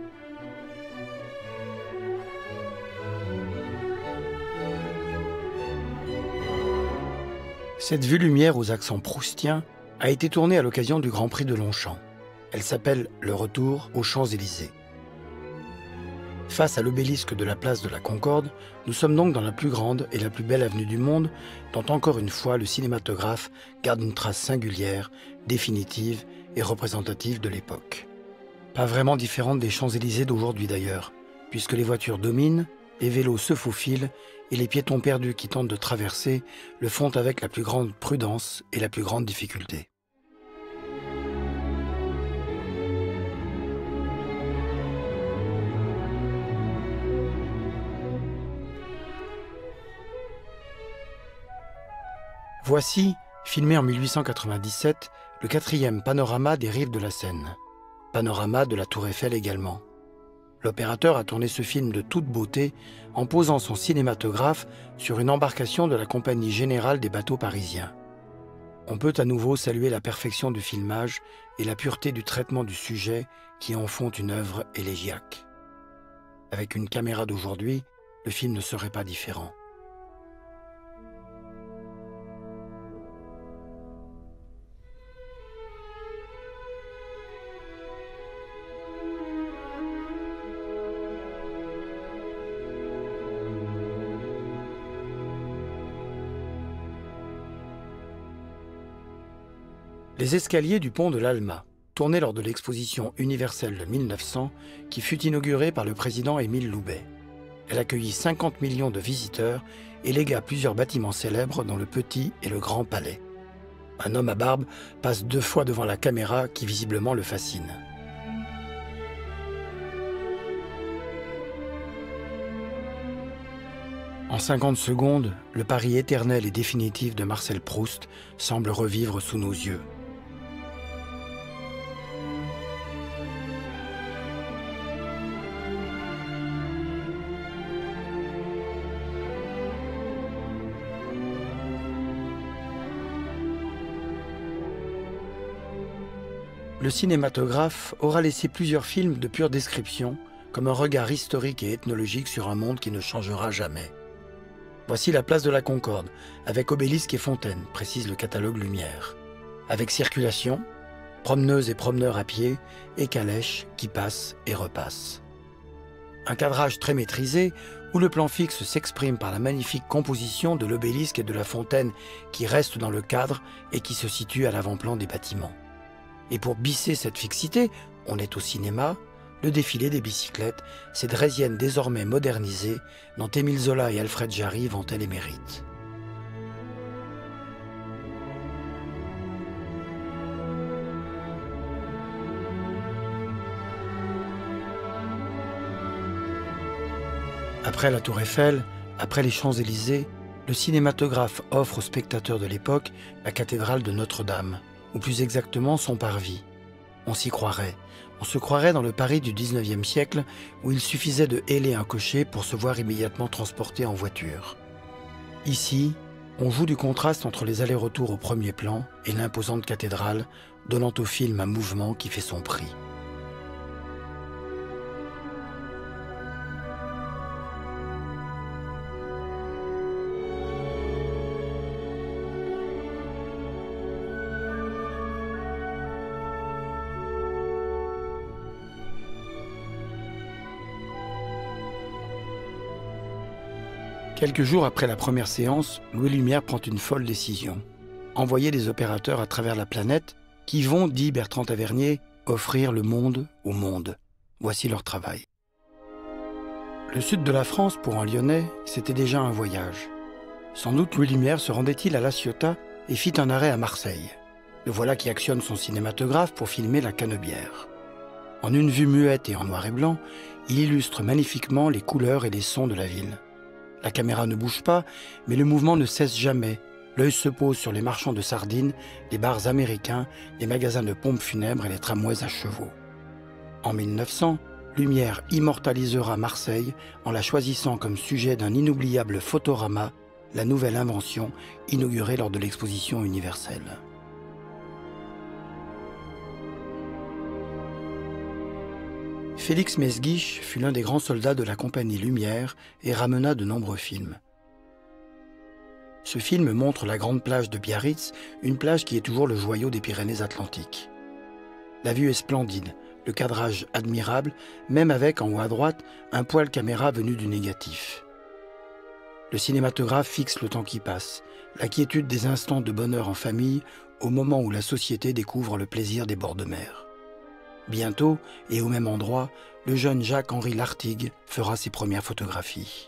Speaker 1: Cette vue Lumière aux accents proustiens a été tournée à l'occasion du Grand Prix de Longchamp. Elle s'appelle « Le retour aux Champs-Élysées ». Face à l'obélisque de la place de la Concorde, nous sommes donc dans la plus grande et la plus belle avenue du monde, dont encore une fois le cinématographe garde une trace singulière, définitive et représentative de l'époque. Pas vraiment différente des Champs-Élysées d'aujourd'hui d'ailleurs, puisque les voitures dominent, les vélos se faufilent et les piétons perdus qui tentent de traverser le font avec la plus grande prudence et la plus grande difficulté. Voici, filmé en mille huit cent quatre-vingt-dix-sept, le quatrième panorama des rives de la Seine. Panorama de la Tour Eiffel également. L'opérateur a tourné ce film de toute beauté en posant son cinématographe sur une embarcation de la Compagnie Générale des Bateaux Parisiens. On peut à nouveau saluer la perfection du filmage et la pureté du traitement du sujet qui en font une œuvre élégiaque. Avec une caméra d'aujourd'hui, le film ne serait pas différent. Les escaliers du pont de l'Alma, tournés lors de l'exposition universelle de mille neuf cents, qui fut inaugurée par le président Émile Loubet. Elle accueillit cinquante millions de visiteurs et légua plusieurs bâtiments célèbres dont le Petit et le Grand Palais. Un homme à barbe passe deux fois devant la caméra qui visiblement le fascine. En cinquante secondes, le Paris éternel et définitif de Marcel Proust semble revivre sous nos yeux. Le cinématographe aura laissé plusieurs films de pure description, comme un regard historique et ethnologique sur un monde qui ne changera jamais. Voici la place de la Concorde, avec obélisque et fontaine, précise le catalogue Lumière. Avec circulation, promeneuses et promeneurs à pied, et calèches qui passent et repassent. Un cadrage très maîtrisé, où le plan fixe s'exprime par la magnifique composition de l'obélisque et de la fontaine qui restent dans le cadre et qui se situent à l'avant-plan des bâtiments. Et pour bisser cette fixité, on est au cinéma, le défilé des bicyclettes, ces draisiennes désormais modernisées, dont Émile Zola et Alfred Jarry vantaient les mérites. Après la Tour Eiffel, après les Champs-Élysées, le cinématographe offre aux spectateurs de l'époque la cathédrale de Notre-Dame, ou plus exactement son parvis. On s'y croirait. On se croirait dans le Paris du dix-neuvième siècle où il suffisait de héler un cocher pour se voir immédiatement transporté en voiture. Ici, on joue du contraste entre les allers-retours au premier plan et l'imposante cathédrale, donnant au film un mouvement qui fait son prix. Quelques jours après la première séance, Louis Lumière prend une folle décision. Envoyer des opérateurs à travers la planète qui vont, dit Bertrand Tavernier, offrir le monde au monde. Voici leur travail. Le sud de la France, pour un Lyonnais, c'était déjà un voyage. Sans doute Louis Lumière se rendait-il à La Ciotat et fit un arrêt à Marseille. Le voilà qui actionne son cinématographe pour filmer la Canebière. En une vue muette et en noir et blanc, il illustre magnifiquement les couleurs et les sons de la ville. La caméra ne bouge pas, mais le mouvement ne cesse jamais. L'œil se pose sur les marchands de sardines, les bars américains, les magasins de pompes funèbres et les tramways à chevaux. En mille neuf cents, Lumière immortalisera Marseille en la choisissant comme sujet d'un inoubliable photorama, la nouvelle invention inaugurée lors de l'exposition universelle. Félix Mesguich fut l'un des grands soldats de la compagnie Lumière et ramena de nombreux films. Ce film montre la grande plage de Biarritz, une plage qui est toujours le joyau des Pyrénées-Atlantiques. La vue est splendide, le cadrage admirable, même avec, en haut à droite, un poil caméra venu du négatif. Le cinématographe fixe le temps qui passe, la quiétude des instants de bonheur en famille, au moment où la société découvre le plaisir des bords de mer. Bientôt, et au même endroit, le jeune Jacques-Henri Lartigue fera ses premières photographies.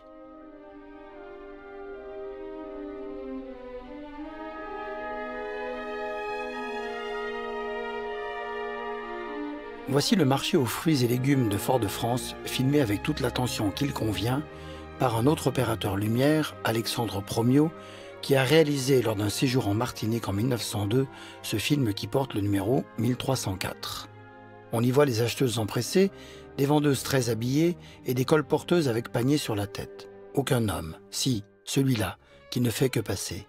Speaker 1: Voici le marché aux fruits et légumes de Fort-de-France, filmé avec toute l'attention qu'il convient, par un autre opérateur Lumière, Alexandre Promiot, qui a réalisé lors d'un séjour en Martinique en mille neuf cent deux ce film qui porte le numéro mille trois cent quatre. On y voit les acheteuses empressées, des vendeuses très habillées et des colporteuses avec panier sur la tête. Aucun homme, si, celui-là, qui ne fait que passer.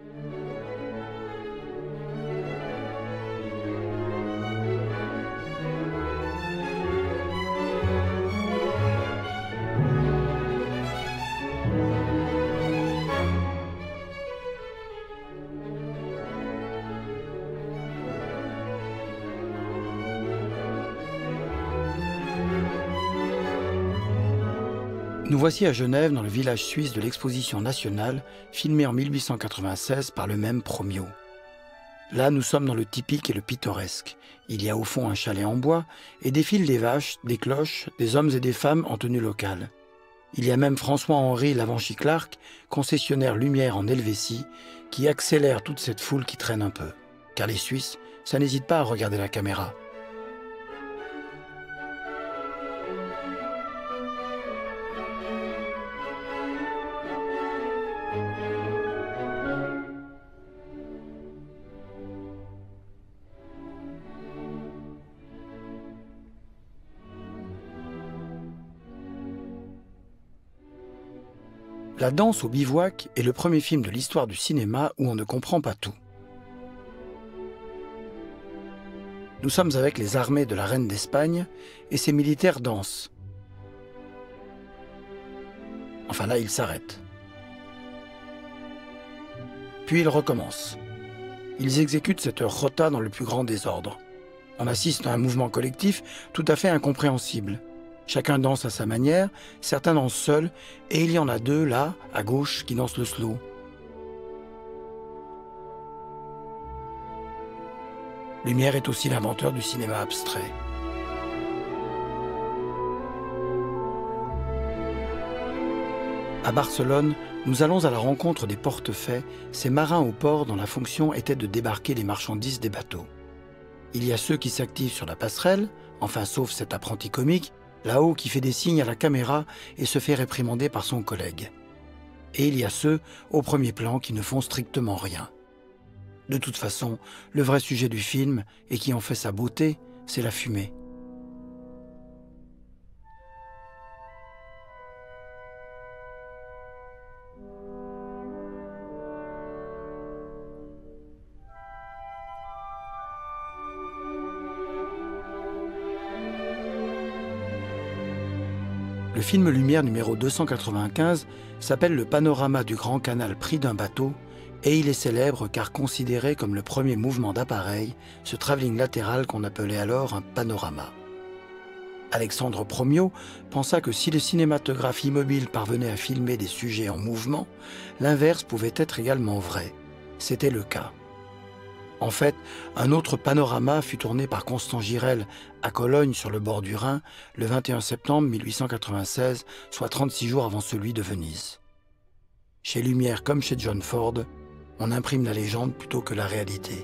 Speaker 1: Nous voici à Genève, dans le village suisse de l'Exposition nationale, filmé en mille huit cent quatre-vingt-seize par le même Promiot. Là, nous sommes dans le typique et le pittoresque. Il y a au fond un chalet en bois et défilent des vaches, des cloches, des hommes et des femmes en tenue locale. Il y a même François-Henri Lavanchy-Clark, concessionnaire Lumière en Helvétie, qui accélère toute cette foule qui traîne un peu. Car les Suisses, ça n'hésite pas à regarder la caméra. La danse au bivouac est le premier film de l'histoire du cinéma où on ne comprend pas tout. Nous sommes avec les armées de la reine d'Espagne et ses militaires dansent. Enfin là, ils s'arrêtent. Puis ils recommencent. Ils exécutent cette rota dans le plus grand désordre. On assiste à un mouvement collectif tout à fait incompréhensible. Chacun danse à sa manière, certains dansent seuls, et il y en a deux, là, à gauche, qui dansent le slow. Lumière est aussi l'inventeur du cinéma abstrait. À Barcelone, nous allons à la rencontre des portefaix, ces marins au port dont la fonction était de débarquer les marchandises des bateaux. Il y a ceux qui s'activent sur la passerelle, enfin sauf cet apprenti comique, là-haut qui fait des signes à la caméra et se fait réprimander par son collègue. Et il y a ceux, au premier plan, qui ne font strictement rien. De toute façon, le vrai sujet du film, et qui en fait sa beauté, c'est la fumée. Le film Lumière numéro deux cent quatre-vingt-quinze s'appelle Le panorama du Grand Canal pris d'un bateau et il est célèbre car considéré comme le premier mouvement d'appareil, ce travelling latéral qu'on appelait alors un panorama. Alexandre Promiot pensa que si le cinématographe immobile parvenait à filmer des sujets en mouvement, l'inverse pouvait être également vrai. C'était le cas. En fait, un autre panorama fut tourné par Constant Girel à Cologne sur le bord du Rhin le vingt et un septembre mille huit cent quatre-vingt-seize, soit trente-six jours avant celui de Venise. Chez Lumière comme chez John Ford, on imprime la légende plutôt que la réalité.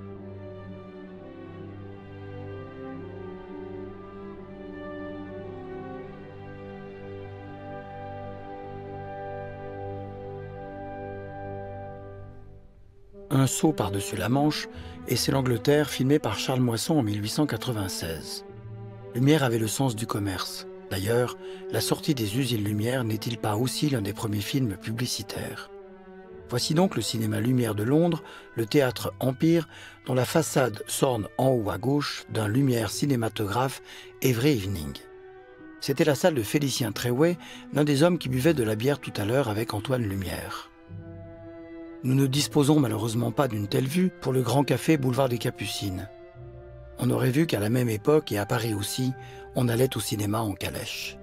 Speaker 1: Un saut par-dessus la Manche, et c'est l'Angleterre filmée par Charles Moisson en mille huit cent quatre-vingt-seize. Lumière avait le sens du commerce. D'ailleurs, la sortie des usines Lumière n'est-il pas aussi l'un des premiers films publicitaires? Voici donc le cinéma Lumière de Londres, le théâtre Empire, dont la façade s'orne en haut à gauche d'un Lumière cinématographe Every Evening. C'était la salle de Félicien Tréouet, l'un des hommes qui buvait de la bière tout à l'heure avec Antoine Lumière. Nous ne disposons malheureusement pas d'une telle vue pour le Grand Café Boulevard des Capucines. On aurait vu qu'à la même époque, et à Paris aussi, on allait au cinéma en calèche.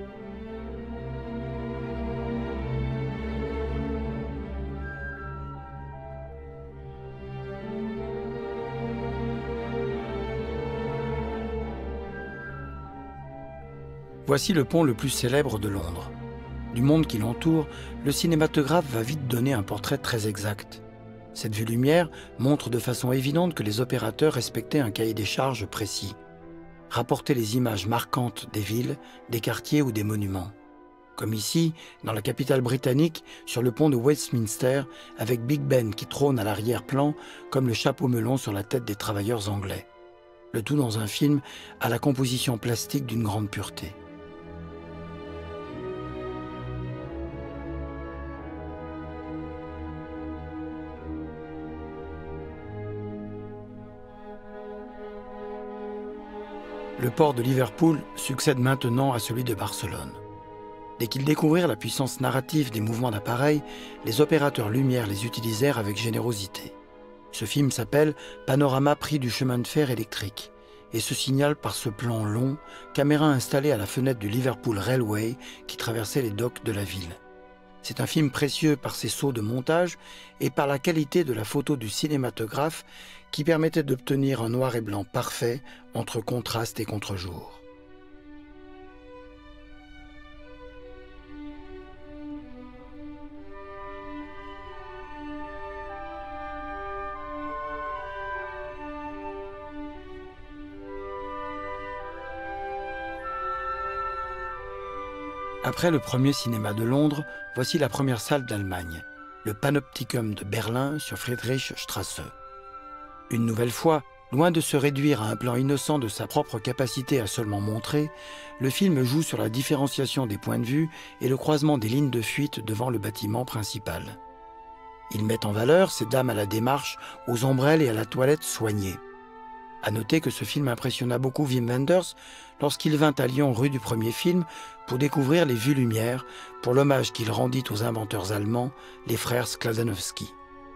Speaker 1: Voici le pont le plus célèbre de Londres. Du monde qui l'entoure, le cinématographe va vite donner un portrait très exact. Cette vue Lumière montre de façon évidente que les opérateurs respectaient un cahier des charges précis. Rapporter les images marquantes des villes, des quartiers ou des monuments. Comme ici, dans la capitale britannique, sur le pont de Westminster, avec Big Ben qui trône à l'arrière-plan, comme le chapeau melon sur la tête des travailleurs anglais. Le tout dans un film à la composition plastique d'une grande pureté. Le port de Liverpool succède maintenant à celui de Barcelone. Dès qu'ils découvrirent la puissance narrative des mouvements d'appareil, les opérateurs Lumière les utilisèrent avec générosité. Ce film s'appelle « Panorama pris du chemin de fer électrique » et se signale par ce plan long, caméra installée à la fenêtre du Liverpool Railway qui traversait les docks de la ville. C'est un film précieux par ses sauts de montage et par la qualité de la photo du cinématographe qui permettait d'obtenir un noir et blanc parfait entre contraste et contre-jour. Après le premier cinéma de Londres, voici la première salle d'Allemagne, le Panoptikum de Berlin sur Friedrichstraße. Une nouvelle fois, loin de se réduire à un plan innocent de sa propre capacité à seulement montrer, le film joue sur la différenciation des points de vue et le croisement des lignes de fuite devant le bâtiment principal. Il met en valeur ces dames à la démarche, aux ombrelles et à la toilette soignées. À noter que ce film impressionna beaucoup Wim Wenders lorsqu'il vint à Lyon rue du premier film pour découvrir les vues Lumière pour l'hommage qu'il rendit aux inventeurs allemands, les frères Skladanowski.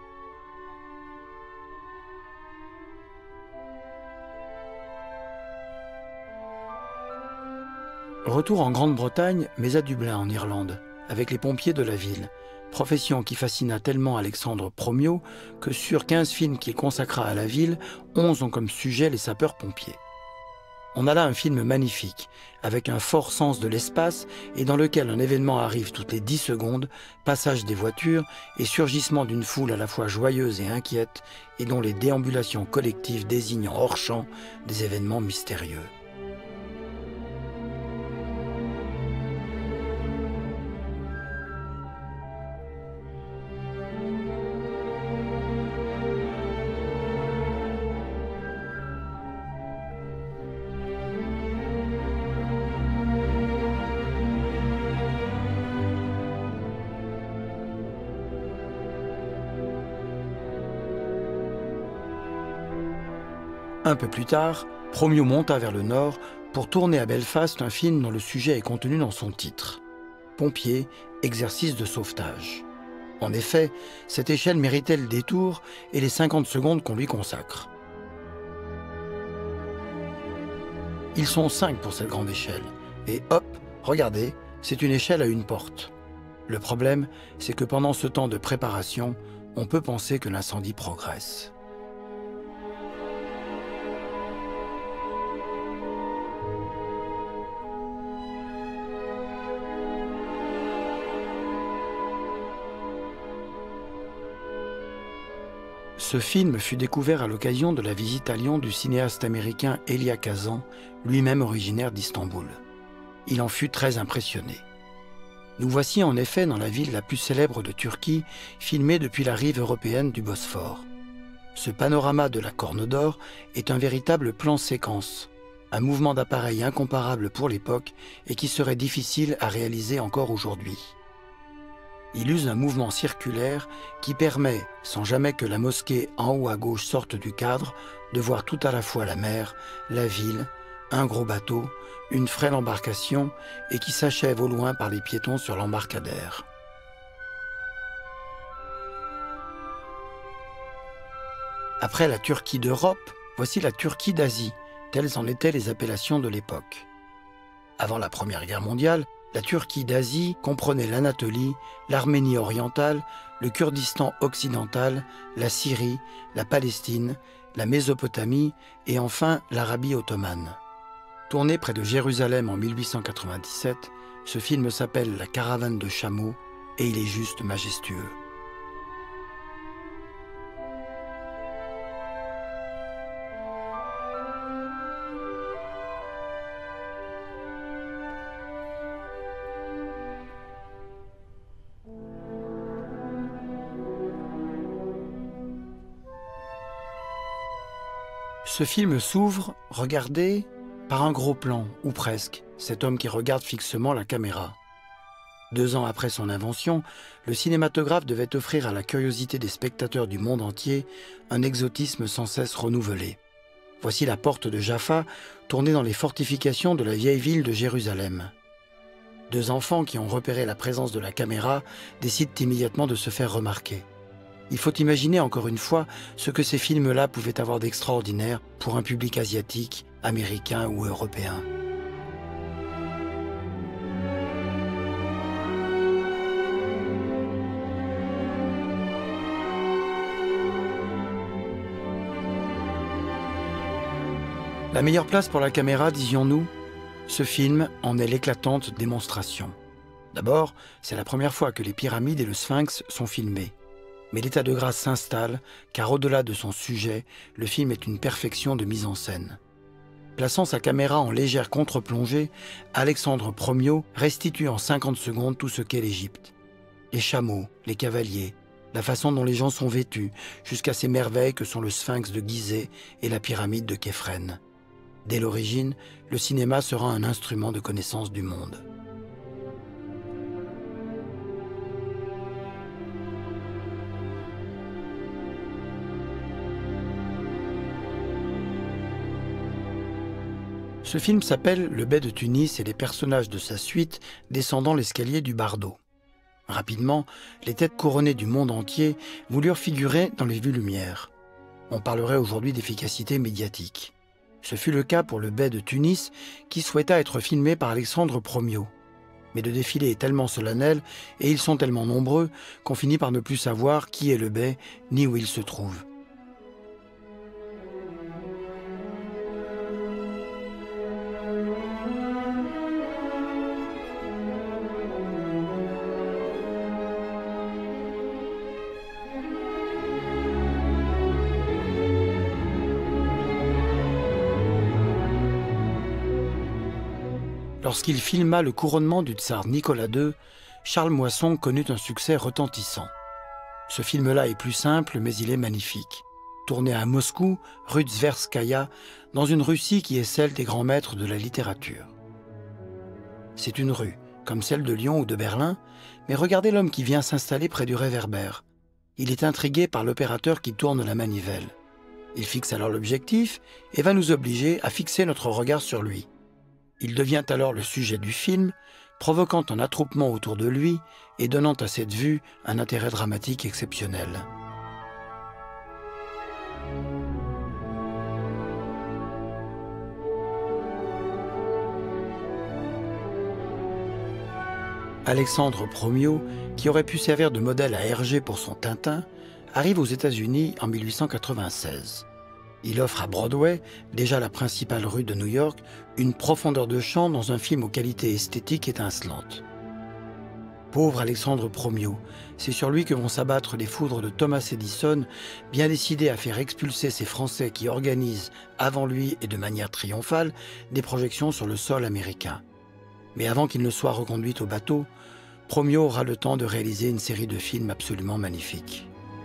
Speaker 1: Retour en Grande-Bretagne, mais à Dublin en Irlande, avec les pompiers de la ville, profession qui fascina tellement Alexandre Promiot que sur quinze films qu'il consacra à la ville, onze ont comme sujet les sapeurs-pompiers. On a là un film magnifique, avec un fort sens de l'espace et dans lequel un événement arrive toutes les dix secondes, passage des voitures et surgissement d'une foule à la fois joyeuse et inquiète et dont les déambulations collectives désignent hors champ des événements mystérieux. Un peu plus tard, Promio monta vers le nord pour tourner à Belfast un film dont le sujet est contenu dans son titre. Pompiers, exercice de sauvetage. En effet, cette échelle méritait le détour et les cinquante secondes qu'on lui consacre. Ils sont cinq pour cette grande échelle. Et hop, regardez, c'est une échelle à une porte. Le problème, c'est que pendant ce temps de préparation, on peut penser que l'incendie progresse. Ce film fut découvert à l'occasion de la visite à Lyon du cinéaste américain Elia Kazan, lui-même originaire d'Istanbul. Il en fut très impressionné. Nous voici en effet dans la ville la plus célèbre de Turquie, filmée depuis la rive européenne du Bosphore. Ce panorama de la Corne d'Or est un véritable plan séquence, un mouvement d'appareil incomparable pour l'époque et qui serait difficile à réaliser encore aujourd'hui. Il use un mouvement circulaire qui permet, sans jamais que la mosquée en haut à gauche sorte du cadre, de voir tout à la fois la mer, la ville, un gros bateau, une frêle embarcation et qui s'achève au loin par les piétons sur l'embarcadère. Après la Turquie d'Europe, voici la Turquie d'Asie, telles en étaient les appellations de l'époque. Avant la Première Guerre mondiale, la Turquie d'Asie comprenait l'Anatolie, l'Arménie orientale, le Kurdistan occidental, la Syrie, la Palestine, la Mésopotamie et enfin l'Arabie ottomane. Tourné près de Jérusalem en mille huit cent quatre-vingt-dix-sept, ce film s'appelle La caravane de chameaux et il est juste majestueux. Ce film s'ouvre, regardez, par un gros plan, ou presque, cet homme qui regarde fixement la caméra. Deux ans après son invention, le cinématographe devait offrir à la curiosité des spectateurs du monde entier un exotisme sans cesse renouvelé. Voici la porte de Jaffa, tournée dans les fortifications de la vieille ville de Jérusalem. Deux enfants qui ont repéré la présence de la caméra décident immédiatement de se faire remarquer. Il faut imaginer encore une fois ce que ces films-là pouvaient avoir d'extraordinaire pour un public asiatique, américain ou européen. La meilleure place pour la caméra, disions-nous? Ce film en est l'éclatante démonstration. D'abord, c'est la première fois que les pyramides et le Sphinx sont filmés. Mais l'état de grâce s'installe, car au-delà de son sujet, le film est une perfection de mise en scène. Plaçant sa caméra en légère contre-plongée, Alexandre Promio restitue en cinquante secondes tout ce qu'est l'Égypte. Les chameaux, les cavaliers, la façon dont les gens sont vêtus, jusqu'à ces merveilles que sont le Sphinx de Gizeh et la pyramide de Képhren. Dès l'origine, le cinéma sera un instrument de connaissance du monde. Ce film s'appelle Le Bey de Tunis et les personnages de sa suite descendant l'escalier du Bardo. Rapidement, les têtes couronnées du monde entier voulurent figurer dans les vues-lumière. On parlerait aujourd'hui d'efficacité médiatique. Ce fut le cas pour Le Bey de Tunis qui souhaita être filmé par Alexandre Promio. Mais le défilé est tellement solennel et ils sont tellement nombreux qu'on finit par ne plus savoir qui est le bey ni où il se trouve. Lorsqu'il filma le couronnement du tsar Nicolas deux, Charles Moisson connut un succès retentissant. Ce film-là est plus simple, mais il est magnifique. Tourné à Moscou, rue Tverskaya, dans une Russie qui est celle des grands maîtres de la littérature. C'est une rue, comme celle de Lyon ou de Berlin, mais regardez l'homme qui vient s'installer près du réverbère. Il est intrigué par l'opérateur qui tourne la manivelle. Il fixe alors l'objectif et va nous obliger à fixer notre regard sur lui. Il devient alors le sujet du film, provoquant un attroupement autour de lui et donnant à cette vue un intérêt dramatique exceptionnel. Alexandre Promiaux, qui aurait pu servir de modèle à Hergé pour son Tintin, arrive aux États-Unis en mille huit cent quatre-vingt-seize. Il offre à Broadway, déjà la principale rue de New York, une profondeur de champ dans un film aux qualités esthétiques étincelantes. Pauvre Alexandre Promiaux, c'est sur lui que vont s'abattre les foudres de Thomas Edison, bien décidé à faire expulser ces Français qui organisent, avant lui et de manière triomphale, des projections sur le sol américain. Mais avant qu'il ne soit reconduit au bateau, Promiaux aura le temps de réaliser une série de films absolument magnifiques.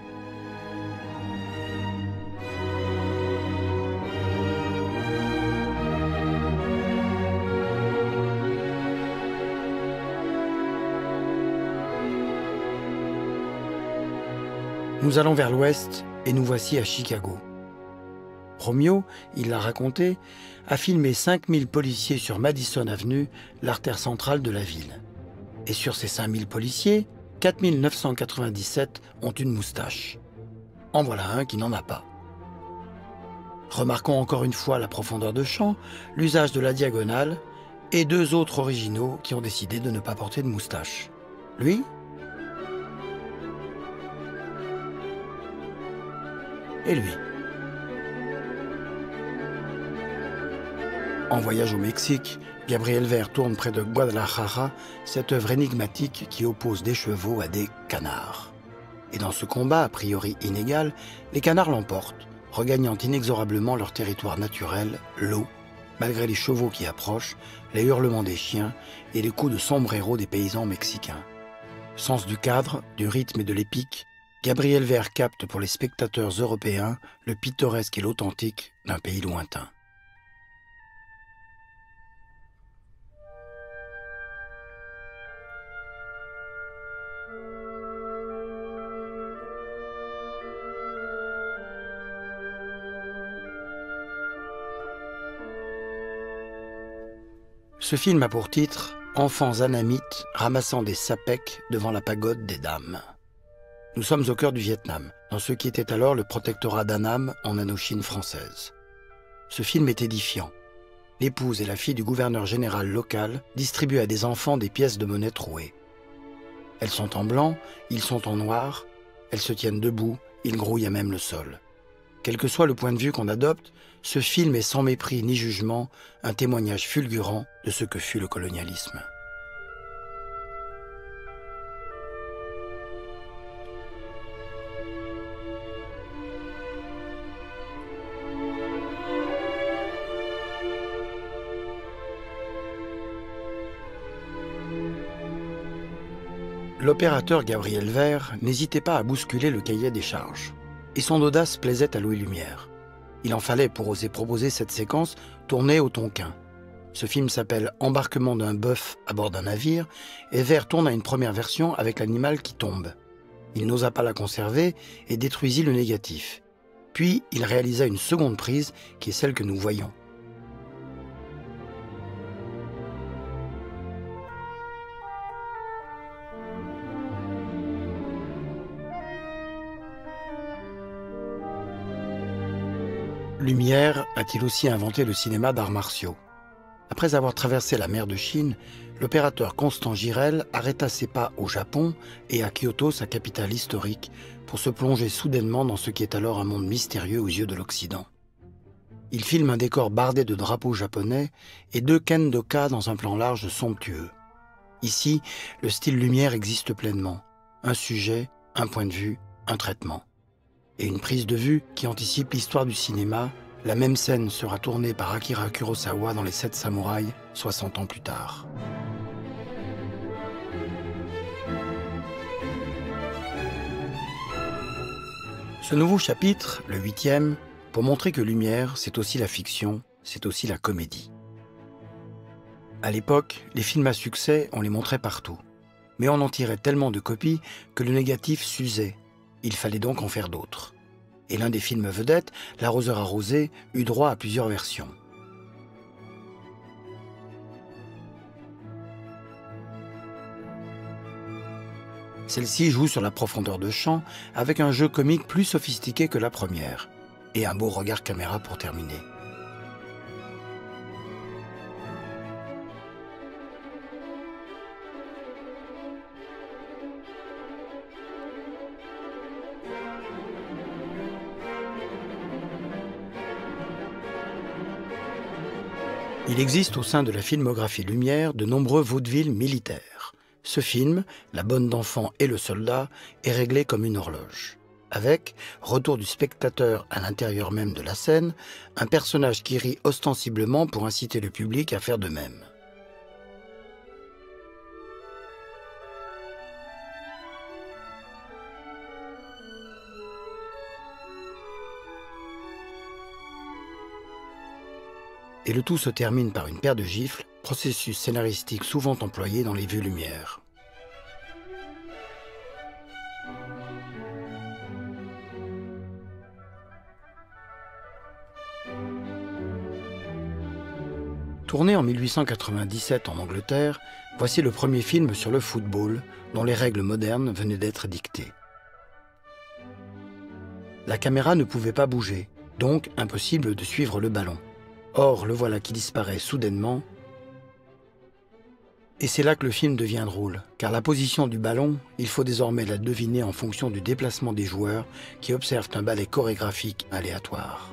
Speaker 1: Nous allons vers l'ouest et nous voici à Chicago. Promiaux, il l'a raconté, a filmé cinq mille policiers sur Madison Avenue, l'artère centrale de la ville. Et sur ces cinq mille policiers, quatre mille neuf cent quatre-vingt-dix-sept ont une moustache. En voilà un qui n'en a pas. Remarquons encore une fois la profondeur de champ, l'usage de la diagonale et deux autres originaux qui ont décidé de ne pas porter de moustache. Lui ? Et lui ? En voyage au Mexique, Gabriel Vert tourne près de Guadalajara cette œuvre énigmatique qui oppose des chevaux à des canards. Et dans ce combat a priori inégal, les canards l'emportent, regagnant inexorablement leur territoire naturel, l'eau, malgré les chevaux qui approchent, les hurlements des chiens et les coups de sombrero des paysans mexicains. Sens du cadre, du rythme et de l'épique, Gabriel Vert capte pour les spectateurs européens le pittoresque et l'authentique d'un pays lointain. Ce film a pour titre « Enfants anamites ramassant des sapèques devant la pagode des dames ». Nous sommes au cœur du Vietnam, dans ce qui était alors le protectorat d'Annam en Indochine française. Ce film est édifiant. L'épouse et la fille du gouverneur général local distribuent à des enfants des pièces de monnaie trouées. Elles sont en blanc, ils sont en noir, elles se tiennent debout, ils grouillent à même le sol. Quel que soit le point de vue qu'on adopte, ce film est sans mépris ni jugement un témoignage fulgurant de ce que fut le colonialisme. L'opérateur Gabriel Vert n'hésitait pas à bousculer le cahier des charges. Et son audace plaisait à Louis Lumière. Il en fallait pour oser proposer cette séquence tournée au Tonkin. Ce film s'appelle « Embarquement d'un bœuf à bord d'un navire » et Vert tourne à une première version avec l'animal qui tombe. Il n'osa pas la conserver et détruisit le négatif. Puis il réalisa une seconde prise qui est celle que nous voyons. Lumière a-t-il aussi inventé le cinéma d'arts martiaux. Après avoir traversé la mer de Chine, l'opérateur Constant Girel arrêta ses pas au Japon et à Kyoto, sa capitale historique, pour se plonger soudainement dans ce qui est alors un monde mystérieux aux yeux de l'Occident. Il filme un décor bardé de drapeaux japonais et deux kendoka dans un plan large somptueux. Ici, le style Lumière existe pleinement. Un sujet, un point de vue, un traitement. Et une prise de vue qui anticipe l'histoire du cinéma, la même scène sera tournée par Akira Kurosawa dans Les Sept Samouraïs, soixante ans plus tard. Ce nouveau chapitre, le huitième, pour montrer que Lumière, c'est aussi la fiction, c'est aussi la comédie. À l'époque, les films à succès, on les montrait partout. Mais on en tirait tellement de copies que le négatif s'usait. Il fallait donc en faire d'autres. Et l'un des films vedettes, L'arroseur arrosé, eut droit à plusieurs versions. Celle-ci joue sur la profondeur de champ avec un jeu comique plus sophistiqué que la première. Et un beau regard caméra pour terminer. Il existe au sein de la filmographie Lumière de nombreux vaudevilles militaires. Ce film, La bonne d'enfant et le soldat, est réglé comme une horloge. Avec, retour du spectateur à l'intérieur même de la scène, un personnage qui rit ostensiblement pour inciter le public à faire de même. Et le tout se termine par une paire de gifles, processus scénaristique souvent employé dans les vues Lumière. Tourné en mille huit cent quatre-vingt-dix-sept en Angleterre, voici le premier film sur le football, dont les règles modernes venaient d'être dictées. La caméra ne pouvait pas bouger, donc impossible de suivre le ballon. Or, le voilà qui disparaît soudainement. Et c'est là que le film devient drôle, car la position du ballon, il faut désormais la deviner en fonction du déplacement des joueurs qui observent un ballet chorégraphique aléatoire.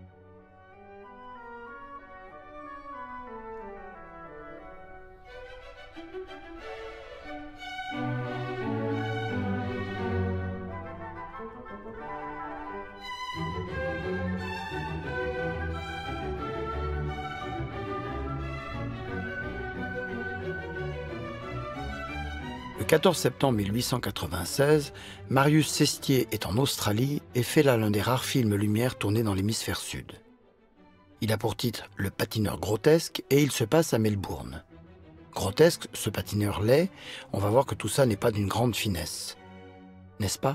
Speaker 1: Le quatorze septembre mille huit cent quatre-vingt-seize, Marius Sestier est en Australie et fait là l'un des rares films Lumière tournés dans l'hémisphère sud. Il a pour titre Le patineur grotesque et il se passe à Melbourne. Grotesque, ce patineur l'est, on va voir que tout ça n'est pas d'une grande finesse. N'est-ce pas ?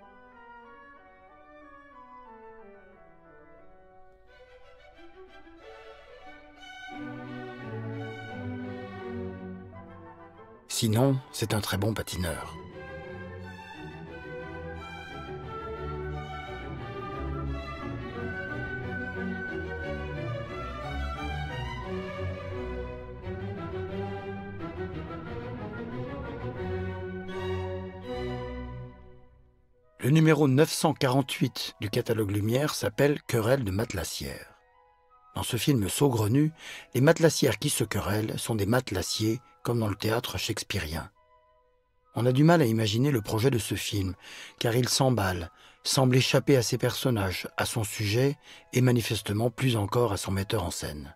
Speaker 1: Sinon, c'est un très bon patineur. Le numéro neuf cent quarante-huit du catalogue Lumière s'appelle Querelle de matelassières. Dans ce film saugrenu, les matelassières qui se querellent sont des matelassiers, comme dans le théâtre shakespearien. On a du mal à imaginer le projet de ce film, car il s'emballe, semble échapper à ses personnages, à son sujet, et manifestement plus encore à son metteur en scène.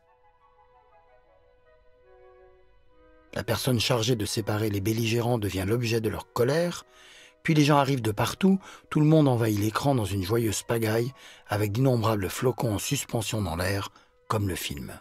Speaker 1: La personne chargée de séparer les belligérants devient l'objet de leur colère, puis les gens arrivent de partout, tout le monde envahit l'écran dans une joyeuse pagaille, avec d'innombrables flocons en suspension dans l'air, comme le film.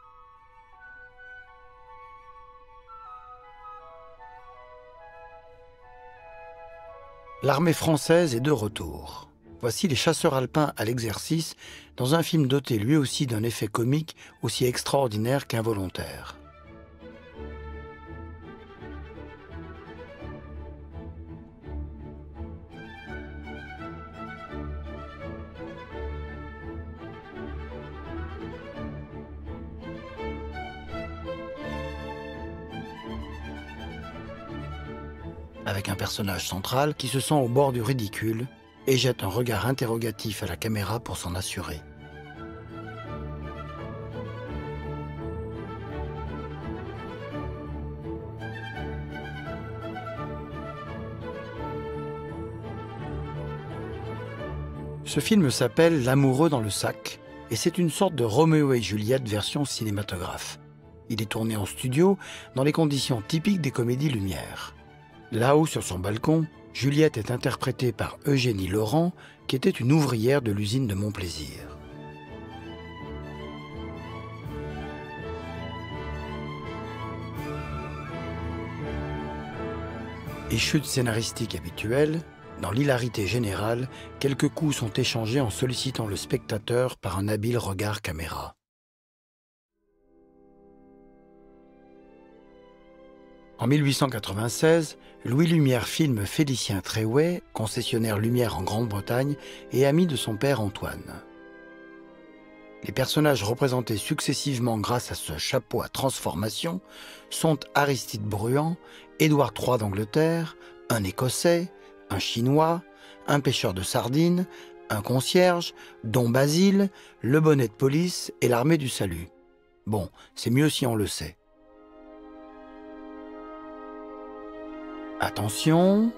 Speaker 1: L'armée française est de retour. Voici les chasseurs alpins à l'exercice, dans un film doté lui aussi d'un effet comique aussi extraordinaire qu'involontaire. Avec un personnage central qui se sent au bord du ridicule et jette un regard interrogatif à la caméra pour s'en assurer. Ce film s'appelle L'amoureux dans le sac et c'est une sorte de Roméo et Juliette version cinématographe. Il est tourné en studio dans les conditions typiques des comédies Lumière. Là-haut, sur son balcon, Juliette est interprétée par Eugénie Laurent, qui était une ouvrière de l'usine de Montplaisir. Et chute scénaristique habituelle, Dans l'hilarité générale, quelques coups sont échangés en sollicitant le spectateur par un habile regard caméra. En mille huit cent quatre-vingt-seize, Louis Lumière filme Félicien Tréouet, concessionnaire Lumière en Grande-Bretagne et ami de son père Antoine. Les personnages représentés successivement grâce à ce chapeau à transformation sont Aristide Bruant, Édouard trois d'Angleterre, un Écossais, un Chinois, un pêcheur de sardines, un concierge, Dom Basile, le bonnet de police et l'armée du salut. Bon, c'est mieux si on le sait. Attention.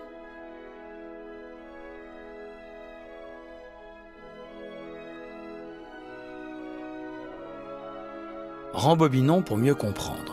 Speaker 1: Rembobinons pour mieux comprendre.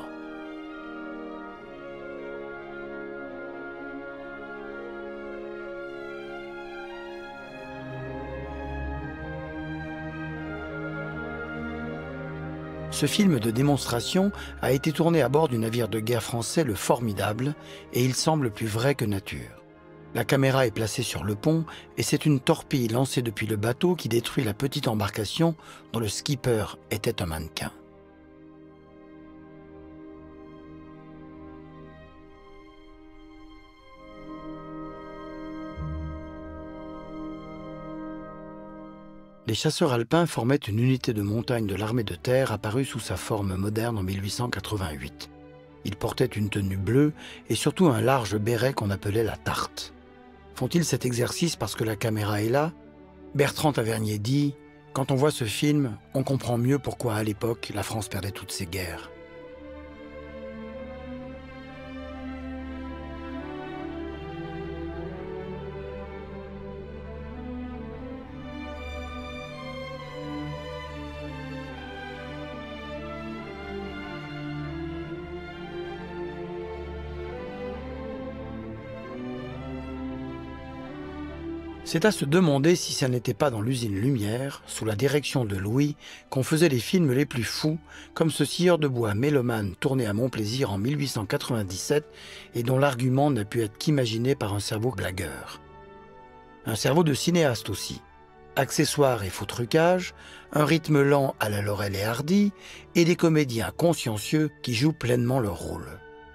Speaker 1: Ce film de démonstration a été tourné à bord du navire de guerre français le Formidable et il semble plus vrai que nature. La caméra est placée sur le pont et c'est une torpille lancée depuis le bateau qui détruit la petite embarcation dont le skipper était un mannequin. Les chasseurs alpins formaient une unité de montagne de l'armée de terre apparue sous sa forme moderne en mille huit cent quatre-vingt-huit. Ils portaient une tenue bleue et surtout un large béret qu'on appelait la tarte. Font-ils cet exercice parce que la caméra est là? Bertrand Tavernier dit « Quand on voit ce film, on comprend mieux pourquoi à l'époque la France perdait toutes ses guerres. » C'est à se demander si ça n'était pas dans l'usine Lumière, sous la direction de Louis, qu'on faisait les films les plus fous, comme ce scieur de bois mélomane tourné à Montplaisir en mille huit cent quatre-vingt-dix-sept et dont l'argument n'a pu être qu'imaginé par un cerveau blagueur. Un cerveau de cinéaste aussi. Accessoires et faux trucages, un rythme lent à la Laurel et Hardy et des comédiens consciencieux qui jouent pleinement leur rôle.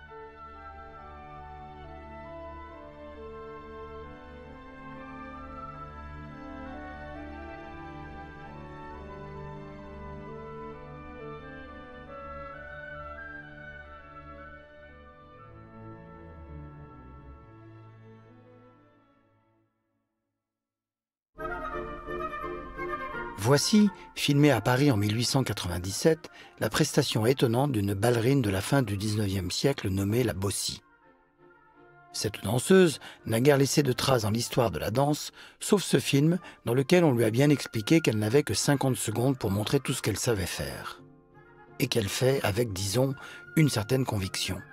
Speaker 1: Voici, filmée à Paris en mille huit cent quatre-vingt-dix-sept, la prestation étonnante d'une ballerine de la fin du dix-neuvième siècle nommée la Bossie. Cette danseuse n'a guère laissé de traces dans l'histoire de la danse, sauf ce film dans lequel on lui a bien expliqué qu'elle n'avait que cinquante secondes pour montrer tout ce qu'elle savait faire. Et qu'elle fait avec, disons, une certaine conviction.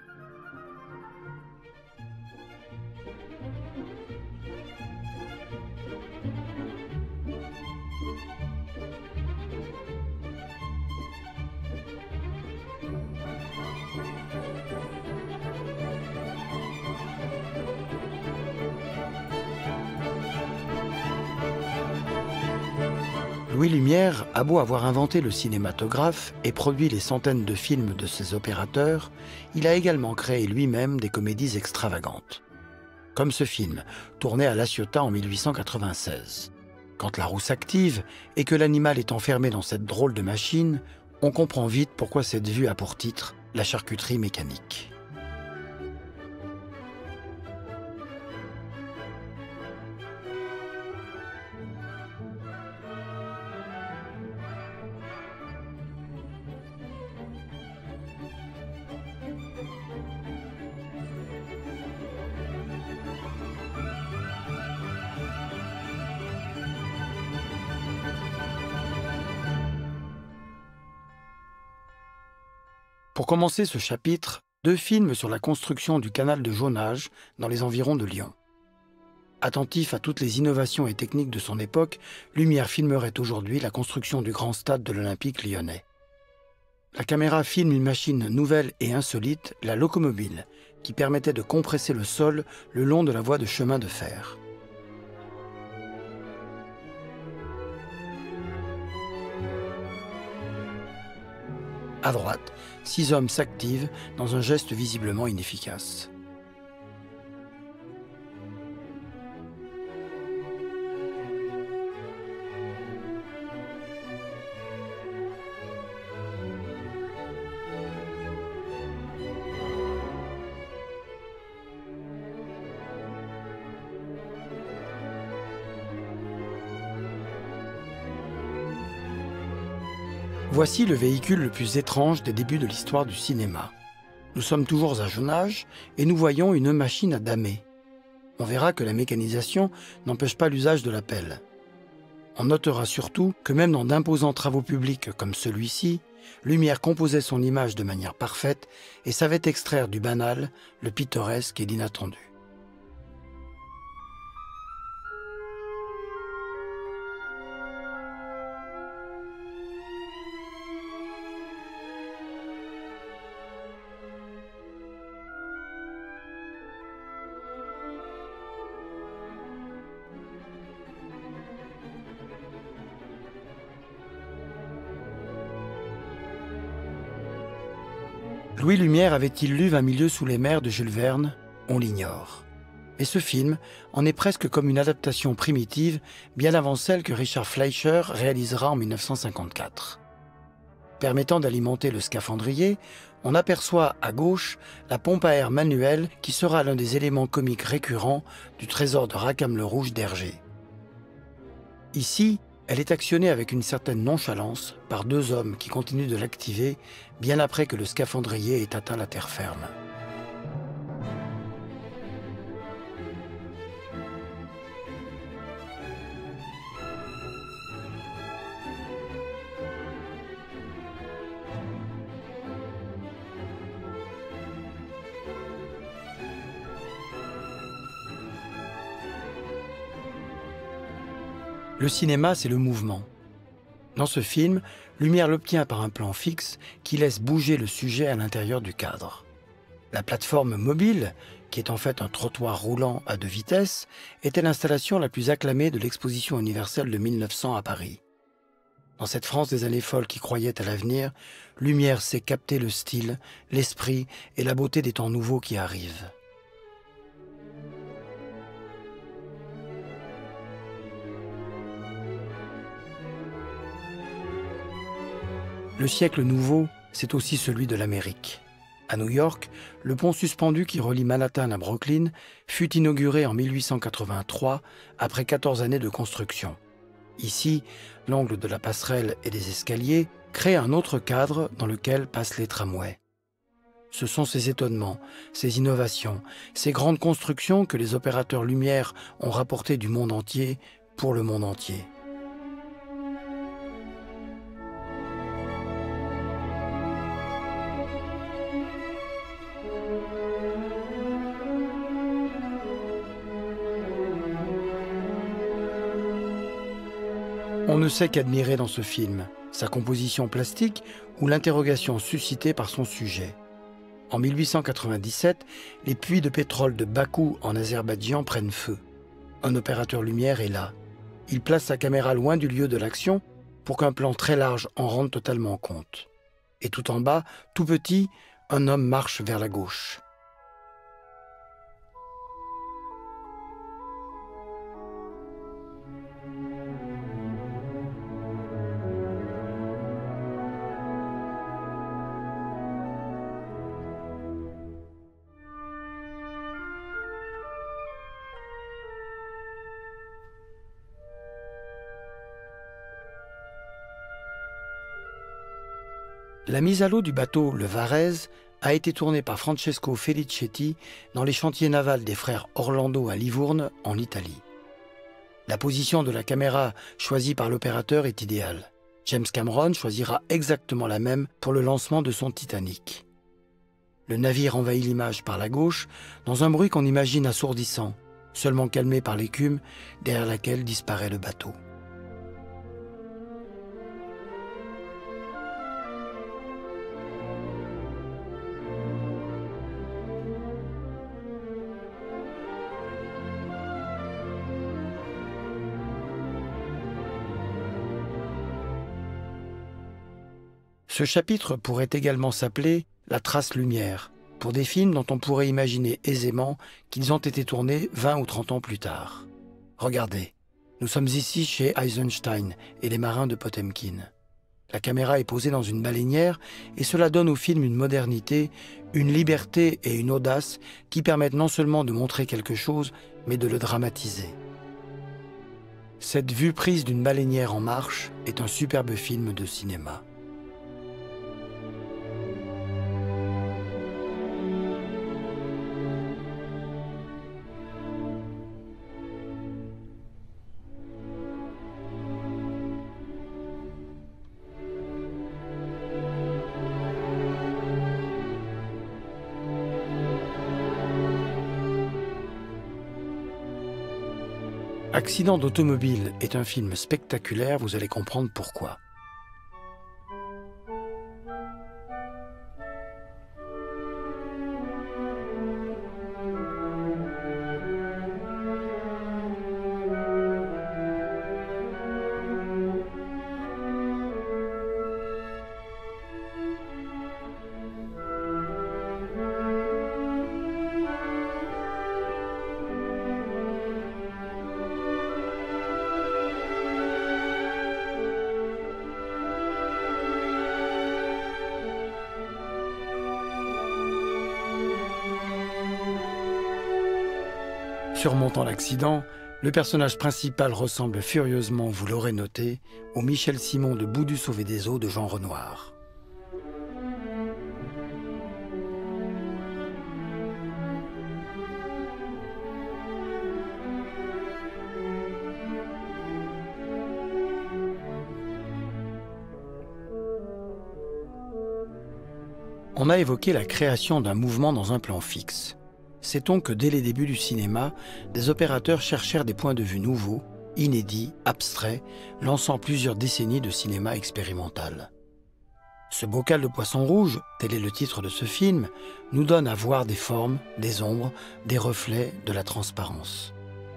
Speaker 1: Louis Lumière a beau avoir inventé le cinématographe et produit les centaines de films de ses opérateurs, il a également créé lui-même des comédies extravagantes. Comme ce film, tourné à La Ciotat en mille huit cent quatre-vingt-seize. Quand la roue s'active et que l'animal est enfermé dans cette drôle de machine, on comprend vite pourquoi cette vue a pour titre « La charcuterie mécanique ». Pour commencer ce chapitre, deux films sur la construction du canal de Jaunage dans les environs de Lyon. Attentif à toutes les innovations et techniques de son époque, Lumière filmerait aujourd'hui la construction du grand stade de l'Olympique lyonnais. La caméra filme une machine nouvelle et insolite, la locomobile, qui permettait de compresser le sol le long de la voie de chemin de fer. À droite, six hommes s'activent dans un geste visiblement inefficace. Voici le véhicule le plus étrange des débuts de l'histoire du cinéma. Nous sommes toujours à jeune âge et nous voyons une machine à damer. On verra que la mécanisation n'empêche pas l'usage de la pelle. On notera surtout que même dans d'imposants travaux publics comme celui-ci, Lumière composait son image de manière parfaite et savait extraire du banal le pittoresque et l'inattendu. Louis Lumière avait-il lu Vingt milieux sous les mers de Jules Verne? On l'ignore. Mais ce film en est presque comme une adaptation primitive, bien avant celle que Richard Fleischer réalisera en mille neuf cent cinquante-quatre. Permettant d'alimenter le scaphandrier, on aperçoit à gauche la pompe à air manuelle qui sera l'un des éléments comiques récurrents du trésor de Rackham le Rouge d'Hergé. Ici, elle est actionnée avec une certaine nonchalance par deux hommes qui continuent de l'activer bien après que le scaphandrier ait atteint la terre ferme. Le cinéma, c'est le mouvement. Dans ce film, Lumière l'obtient par un plan fixe qui laisse bouger le sujet à l'intérieur du cadre. La plateforme mobile, qui est en fait un trottoir roulant à deux vitesses, était l'installation la plus acclamée de l'exposition universelle de mille neuf cents à Paris. Dans cette France des années folles qui croyait à l'avenir, Lumière sait capter le style, l'esprit et la beauté des temps nouveaux qui arrivent. Le siècle nouveau, c'est aussi celui de l'Amérique. À New York, le pont suspendu qui relie Manhattan à Brooklyn fut inauguré en mille huit cent quatre-vingt-trois, après quatorze années de construction. Ici, l'angle de la passerelle et des escaliers crée un autre cadre dans lequel passent les tramways. Ce sont ces étonnements, ces innovations, ces grandes constructions que les opérateurs Lumière ont rapportées du monde entier pour le monde entier. On ne sait qu'admirer dans ce film sa composition plastique ou l'interrogation suscitée par son sujet. En mille huit cent quatre-vingt-dix-sept, les puits de pétrole de Bakou en Azerbaïdjan prennent feu. Un opérateur Lumière est là. Il place sa caméra loin du lieu de l'action pour qu'un plan très large en rende totalement compte. Et tout en bas, tout petit, un homme marche vers la gauche. La mise à l'eau du bateau le Varese a été tournée par Francesco Felicetti dans les chantiers navals des frères Orlando à Livourne, en Italie. La position de la caméra choisie par l'opérateur est idéale. James Cameron choisira exactement la même pour le lancement de son Titanic. Le navire envahit l'image par la gauche, dans un bruit qu'on imagine assourdissant, seulement calmé par l'écume derrière laquelle disparaît le bateau. Ce chapitre pourrait également s'appeler « La trace lumière », pour des films dont on pourrait imaginer aisément qu'ils ont été tournés vingt ou trente ans plus tard. Regardez, nous sommes ici chez Eisenstein et les marins de Potemkin. La caméra est posée dans une baleinière et cela donne au film une modernité, une liberté et une audace qui permettent non seulement de montrer quelque chose, mais de le dramatiser. Cette vue prise d'une baleinière en marche est un superbe film de cinéma. Accident d'automobile est un film spectaculaire, vous allez comprendre pourquoi. Surmontant l'accident, le personnage principal ressemble furieusement, vous l'aurez noté, au Michel Simon de Bout du sauvé des eaux de Jean Renoir. On a évoqué la création d'un mouvement dans un plan fixe. Sait-on que dès les débuts du cinéma, des opérateurs cherchèrent des points de vue nouveaux, inédits, abstraits, lançant plusieurs décennies de cinéma expérimental. Ce bocal de poisson rouge, tel est le titre de ce film, nous donne à voir des formes, des ombres, des reflets, de la transparence.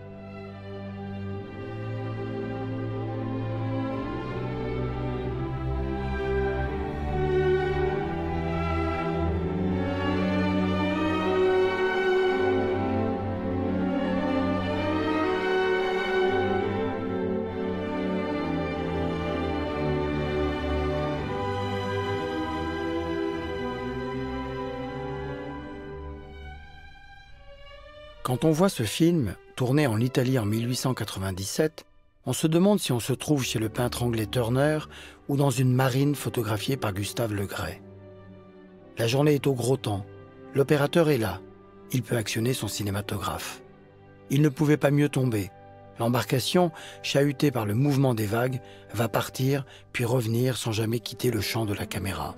Speaker 1: Quand on voit ce film, tourné en Italie en mille huit cent quatre-vingt-dix-sept, on se demande si on se trouve chez le peintre anglais Turner ou dans une marine photographiée par Gustave Le Gray. La journée est au gros temps, l'opérateur est là, il peut actionner son cinématographe. Il ne pouvait pas mieux tomber. L'embarcation, chahutée par le mouvement des vagues, va partir puis revenir sans jamais quitter le champ de la caméra.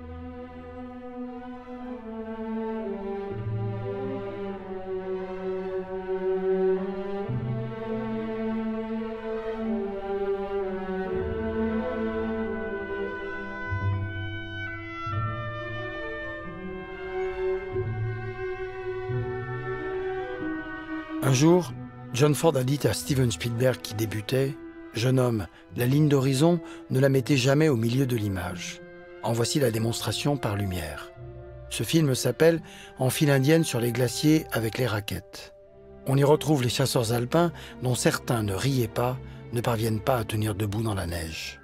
Speaker 1: Un jour, John Ford a dit à Steven Spielberg qui débutait « Jeune homme, la ligne d'horizon, ne la mettez jamais au milieu de l'image. En voici la démonstration par lumière. » Ce film s'appelle « En file indienne sur les glaciers avec les raquettes ». On y retrouve les chasseurs alpins dont certains ne riaient pas, ne parviennent pas à tenir debout dans la neige.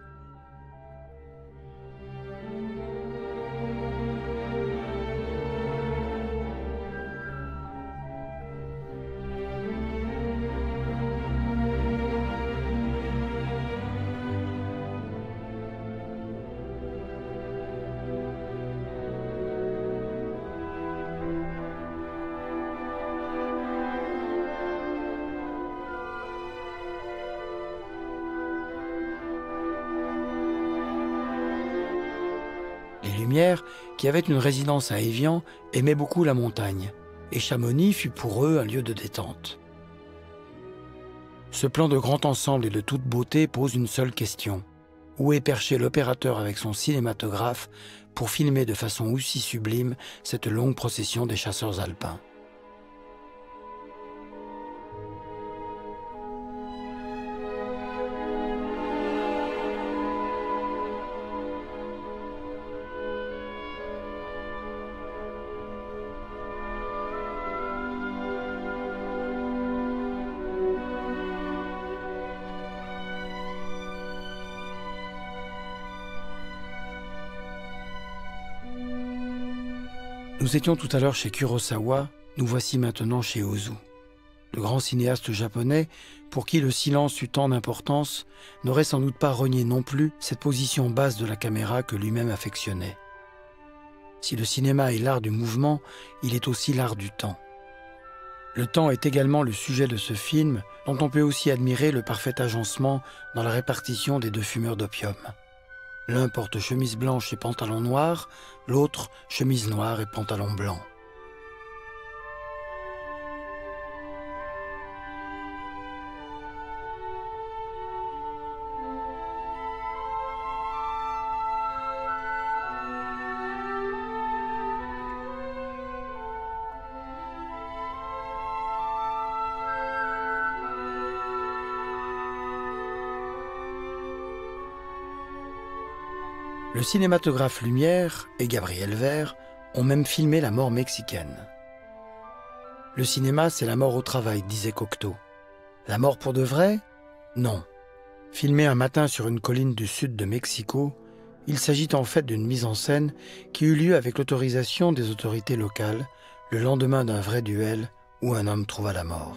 Speaker 1: Lumière, qui avait une résidence à Évian, aimait beaucoup la montagne, et Chamonix fut pour eux un lieu de détente. Ce plan de grand ensemble et de toute beauté pose une seule question. Où est perché l'opérateur avec son cinématographe pour filmer de façon aussi sublime cette longue procession des chasseurs alpins ? Nous étions tout à l'heure chez Kurosawa, nous voici maintenant chez Ozu. Le grand cinéaste japonais, pour qui le silence eut tant d'importance, n'aurait sans doute pas renié non plus cette position basse de la caméra que lui-même affectionnait. Si le cinéma est l'art du mouvement, il est aussi l'art du temps. Le temps est également le sujet de ce film, dont on peut aussi admirer le parfait agencement dans la répartition des deux fumeurs d'opium. L'un porte chemise blanche et pantalon noir, l'autre chemise noire et pantalon blanc. Le cinématographe Lumière et Gabriel Vert ont même filmé la mort mexicaine. Le cinéma, c'est la mort au travail, disait Cocteau. La mort pour de vrai? Non. Filmé un matin sur une colline du sud de Mexico, il s'agit en fait d'une mise en scène qui eut lieu avec l'autorisation des autorités locales le lendemain d'un vrai duel où un homme trouva la mort.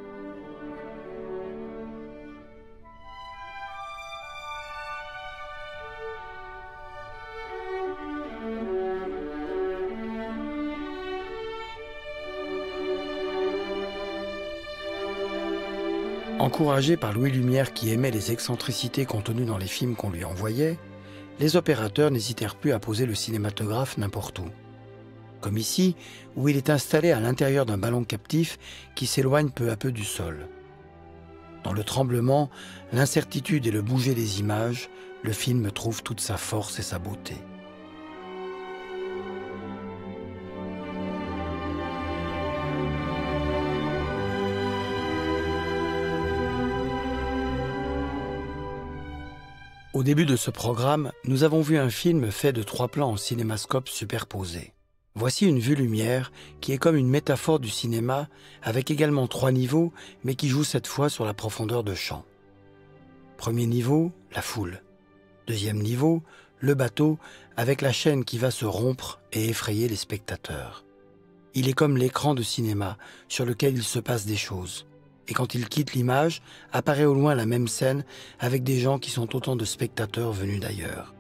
Speaker 1: Encouragé par Louis Lumière qui aimait les excentricités contenues dans les films qu'on lui envoyait, les opérateurs n'hésitèrent plus à poser le cinématographe n'importe où. Comme ici, où il est installé à l'intérieur d'un ballon captif qui s'éloigne peu à peu du sol. Dans le tremblement, l'incertitude et le bouger des images, le film trouve toute sa force et sa beauté. Au début de ce programme, nous avons vu un film fait de trois plans en cinémascope superposés. Voici une vue lumière qui est comme une métaphore du cinéma, avec également trois niveaux, mais qui joue cette fois sur la profondeur de champ. Premier niveau, la foule. Deuxième niveau, le bateau, avec la chaîne qui va se rompre et effrayer les spectateurs. Il est comme l'écran de cinéma, sur lequel il se passe des choses. Et quand il quitte l'image, apparaît au loin la même scène avec des gens qui sont autant de spectateurs venus d'ailleurs.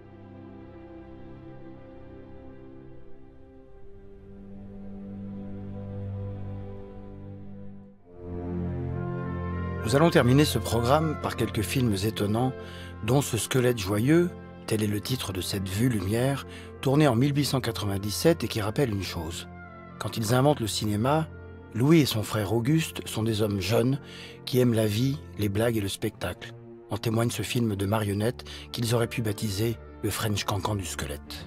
Speaker 1: Nous allons terminer ce programme par quelques films étonnants, dont Ce squelette joyeux, tel est le titre de cette vue lumière, tourné en mille huit cent quatre-vingt-dix-sept et qui rappelle une chose. Quand ils inventent le cinéma, Louis et son frère Auguste sont des hommes jeunes qui aiment la vie, les blagues et le spectacle. En témoigne ce film de marionnettes qu'ils auraient pu baptiser le French Cancan du squelette.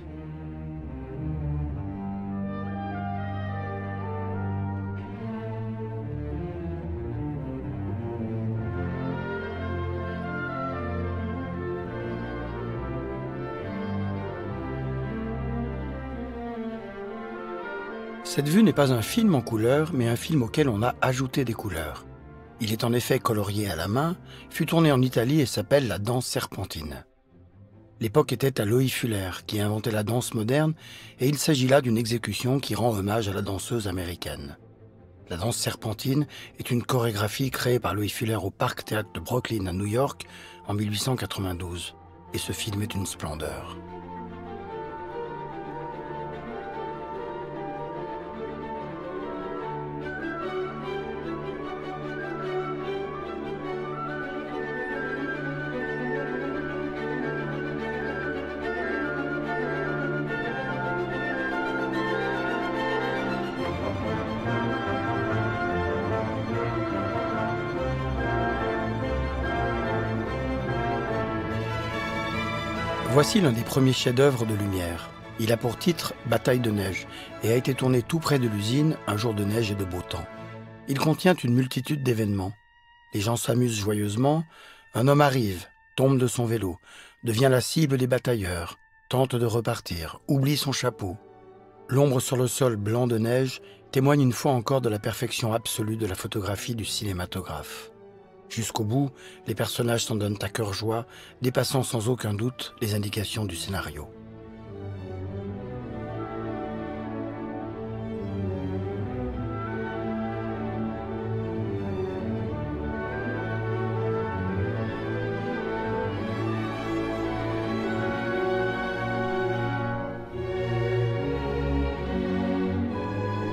Speaker 1: Cette vue n'est pas un film en couleurs, mais un film auquel on a ajouté des couleurs. Il est en effet colorié à la main, fut tourné en Italie et s'appelle la danse serpentine. L'époque était à Loïc Fuller, qui a inventé la danse moderne, et il s'agit là d'une exécution qui rend hommage à la danseuse américaine. La danse serpentine est une chorégraphie créée par Loïc Fuller au Park Theatre de Brooklyn à New York en mille huit cent quatre-vingt-douze, et ce film est une splendeur. Voici l'un des premiers chefs-d'œuvre de Lumière. Il a pour titre « Bataille de neige » et a été tourné tout près de l'usine, un jour de neige et de beau temps. Il contient une multitude d'événements. Les gens s'amusent joyeusement, un homme arrive, tombe de son vélo, devient la cible des batailleurs, tente de repartir, oublie son chapeau. L'ombre sur le sol blanc de neige témoigne une fois encore de la perfection absolue de la photographie du cinématographe. Jusqu'au bout, les personnages s'en donnent à cœur joie, dépassant sans aucun doute les indications du scénario.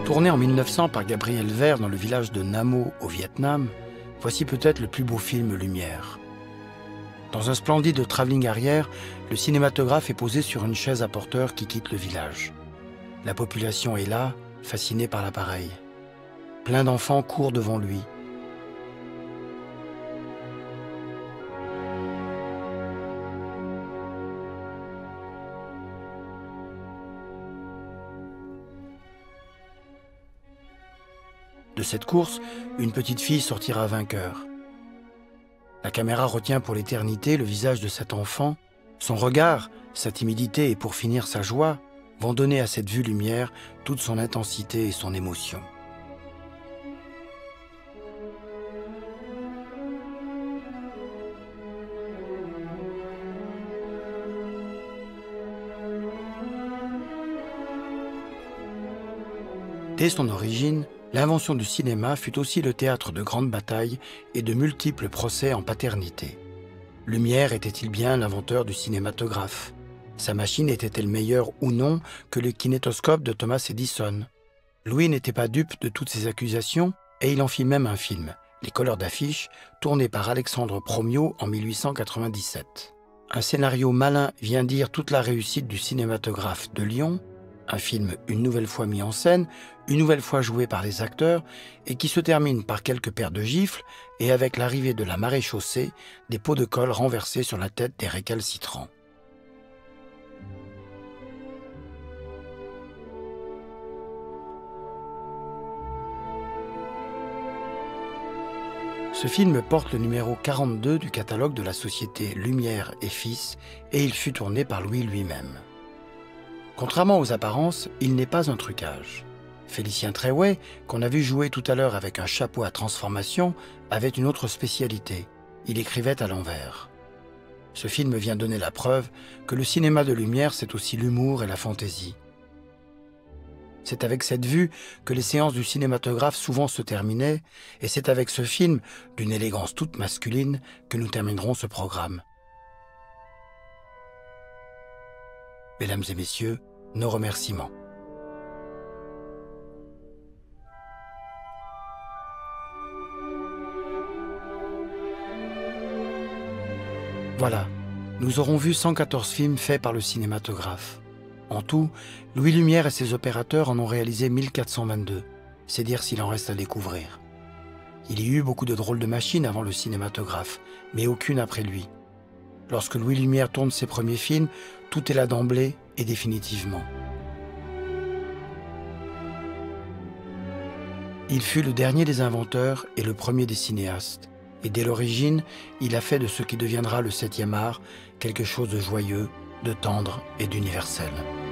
Speaker 1: Tourné en mille neuf cents par Gabriel Vert dans le village de Nam O au Vietnam, voici peut-être le plus beau film Lumière. Dans un splendide travelling arrière, le cinématographe est posé sur une chaise à porteur qui quitte le village. La population est là, fascinée par l'appareil. Plein d'enfants courent devant lui. De cette course, une petite fille sortira vainqueur. La caméra retient pour l'éternité le visage de cet enfant. Son regard, sa timidité et pour finir sa joie vont donner à cette vue lumière toute son intensité et son émotion. Dès son origine, l'invention du cinéma fut aussi le théâtre de grandes batailles et de multiples procès en paternité. Lumière était-il bien l'inventeur du cinématographe? Sa machine était-elle meilleure ou non que le kinétoscope de Thomas Edison? Louis n'était pas dupe de toutes ces accusations et il en fit même un film, Les Colleurs d'affiches, tourné par Alexandre Promiot en mille huit cent quatre-vingt-dix-sept. Un scénario malin vient dire toute la réussite du cinématographe de Lyon, un film une nouvelle fois mis en scène, une nouvelle fois joué par les acteurs et qui se termine par quelques paires de gifles et avec l'arrivée de la maréchaussée, des pots de colle renversés sur la tête des récalcitrants. Ce film porte le numéro quarante-deux du catalogue de la société Lumière et Fils et il fut tourné par Louis lui-même. Contrairement aux apparences, il n'est pas un trucage. Félicien Treouet, qu'on a vu jouer tout à l'heure avec un chapeau à transformation, avait une autre spécialité. Il écrivait à l'envers. Ce film vient donner la preuve que le cinéma de lumière, c'est aussi l'humour et la fantaisie. C'est avec cette vue que les séances du cinématographe souvent se terminaient, et c'est avec ce film, d'une élégance toute masculine, que nous terminerons ce programme. Mesdames et messieurs, nos remerciements. Voilà, nous aurons vu cent quatorze films faits par le cinématographe. En tout, Louis Lumière et ses opérateurs en ont réalisé mille quatre cent vingt-deux. C'est dire s'il en reste à découvrir. Il y eut beaucoup de drôles de machines avant le cinématographe, mais aucune après lui. Lorsque Louis Lumière tourne ses premiers films, tout est là d'emblée et définitivement. Il fut le dernier des inventeurs et le premier des cinéastes. Et dès l'origine, il a fait de ce qui deviendra le septième art quelque chose de joyeux, de tendre et d'universel.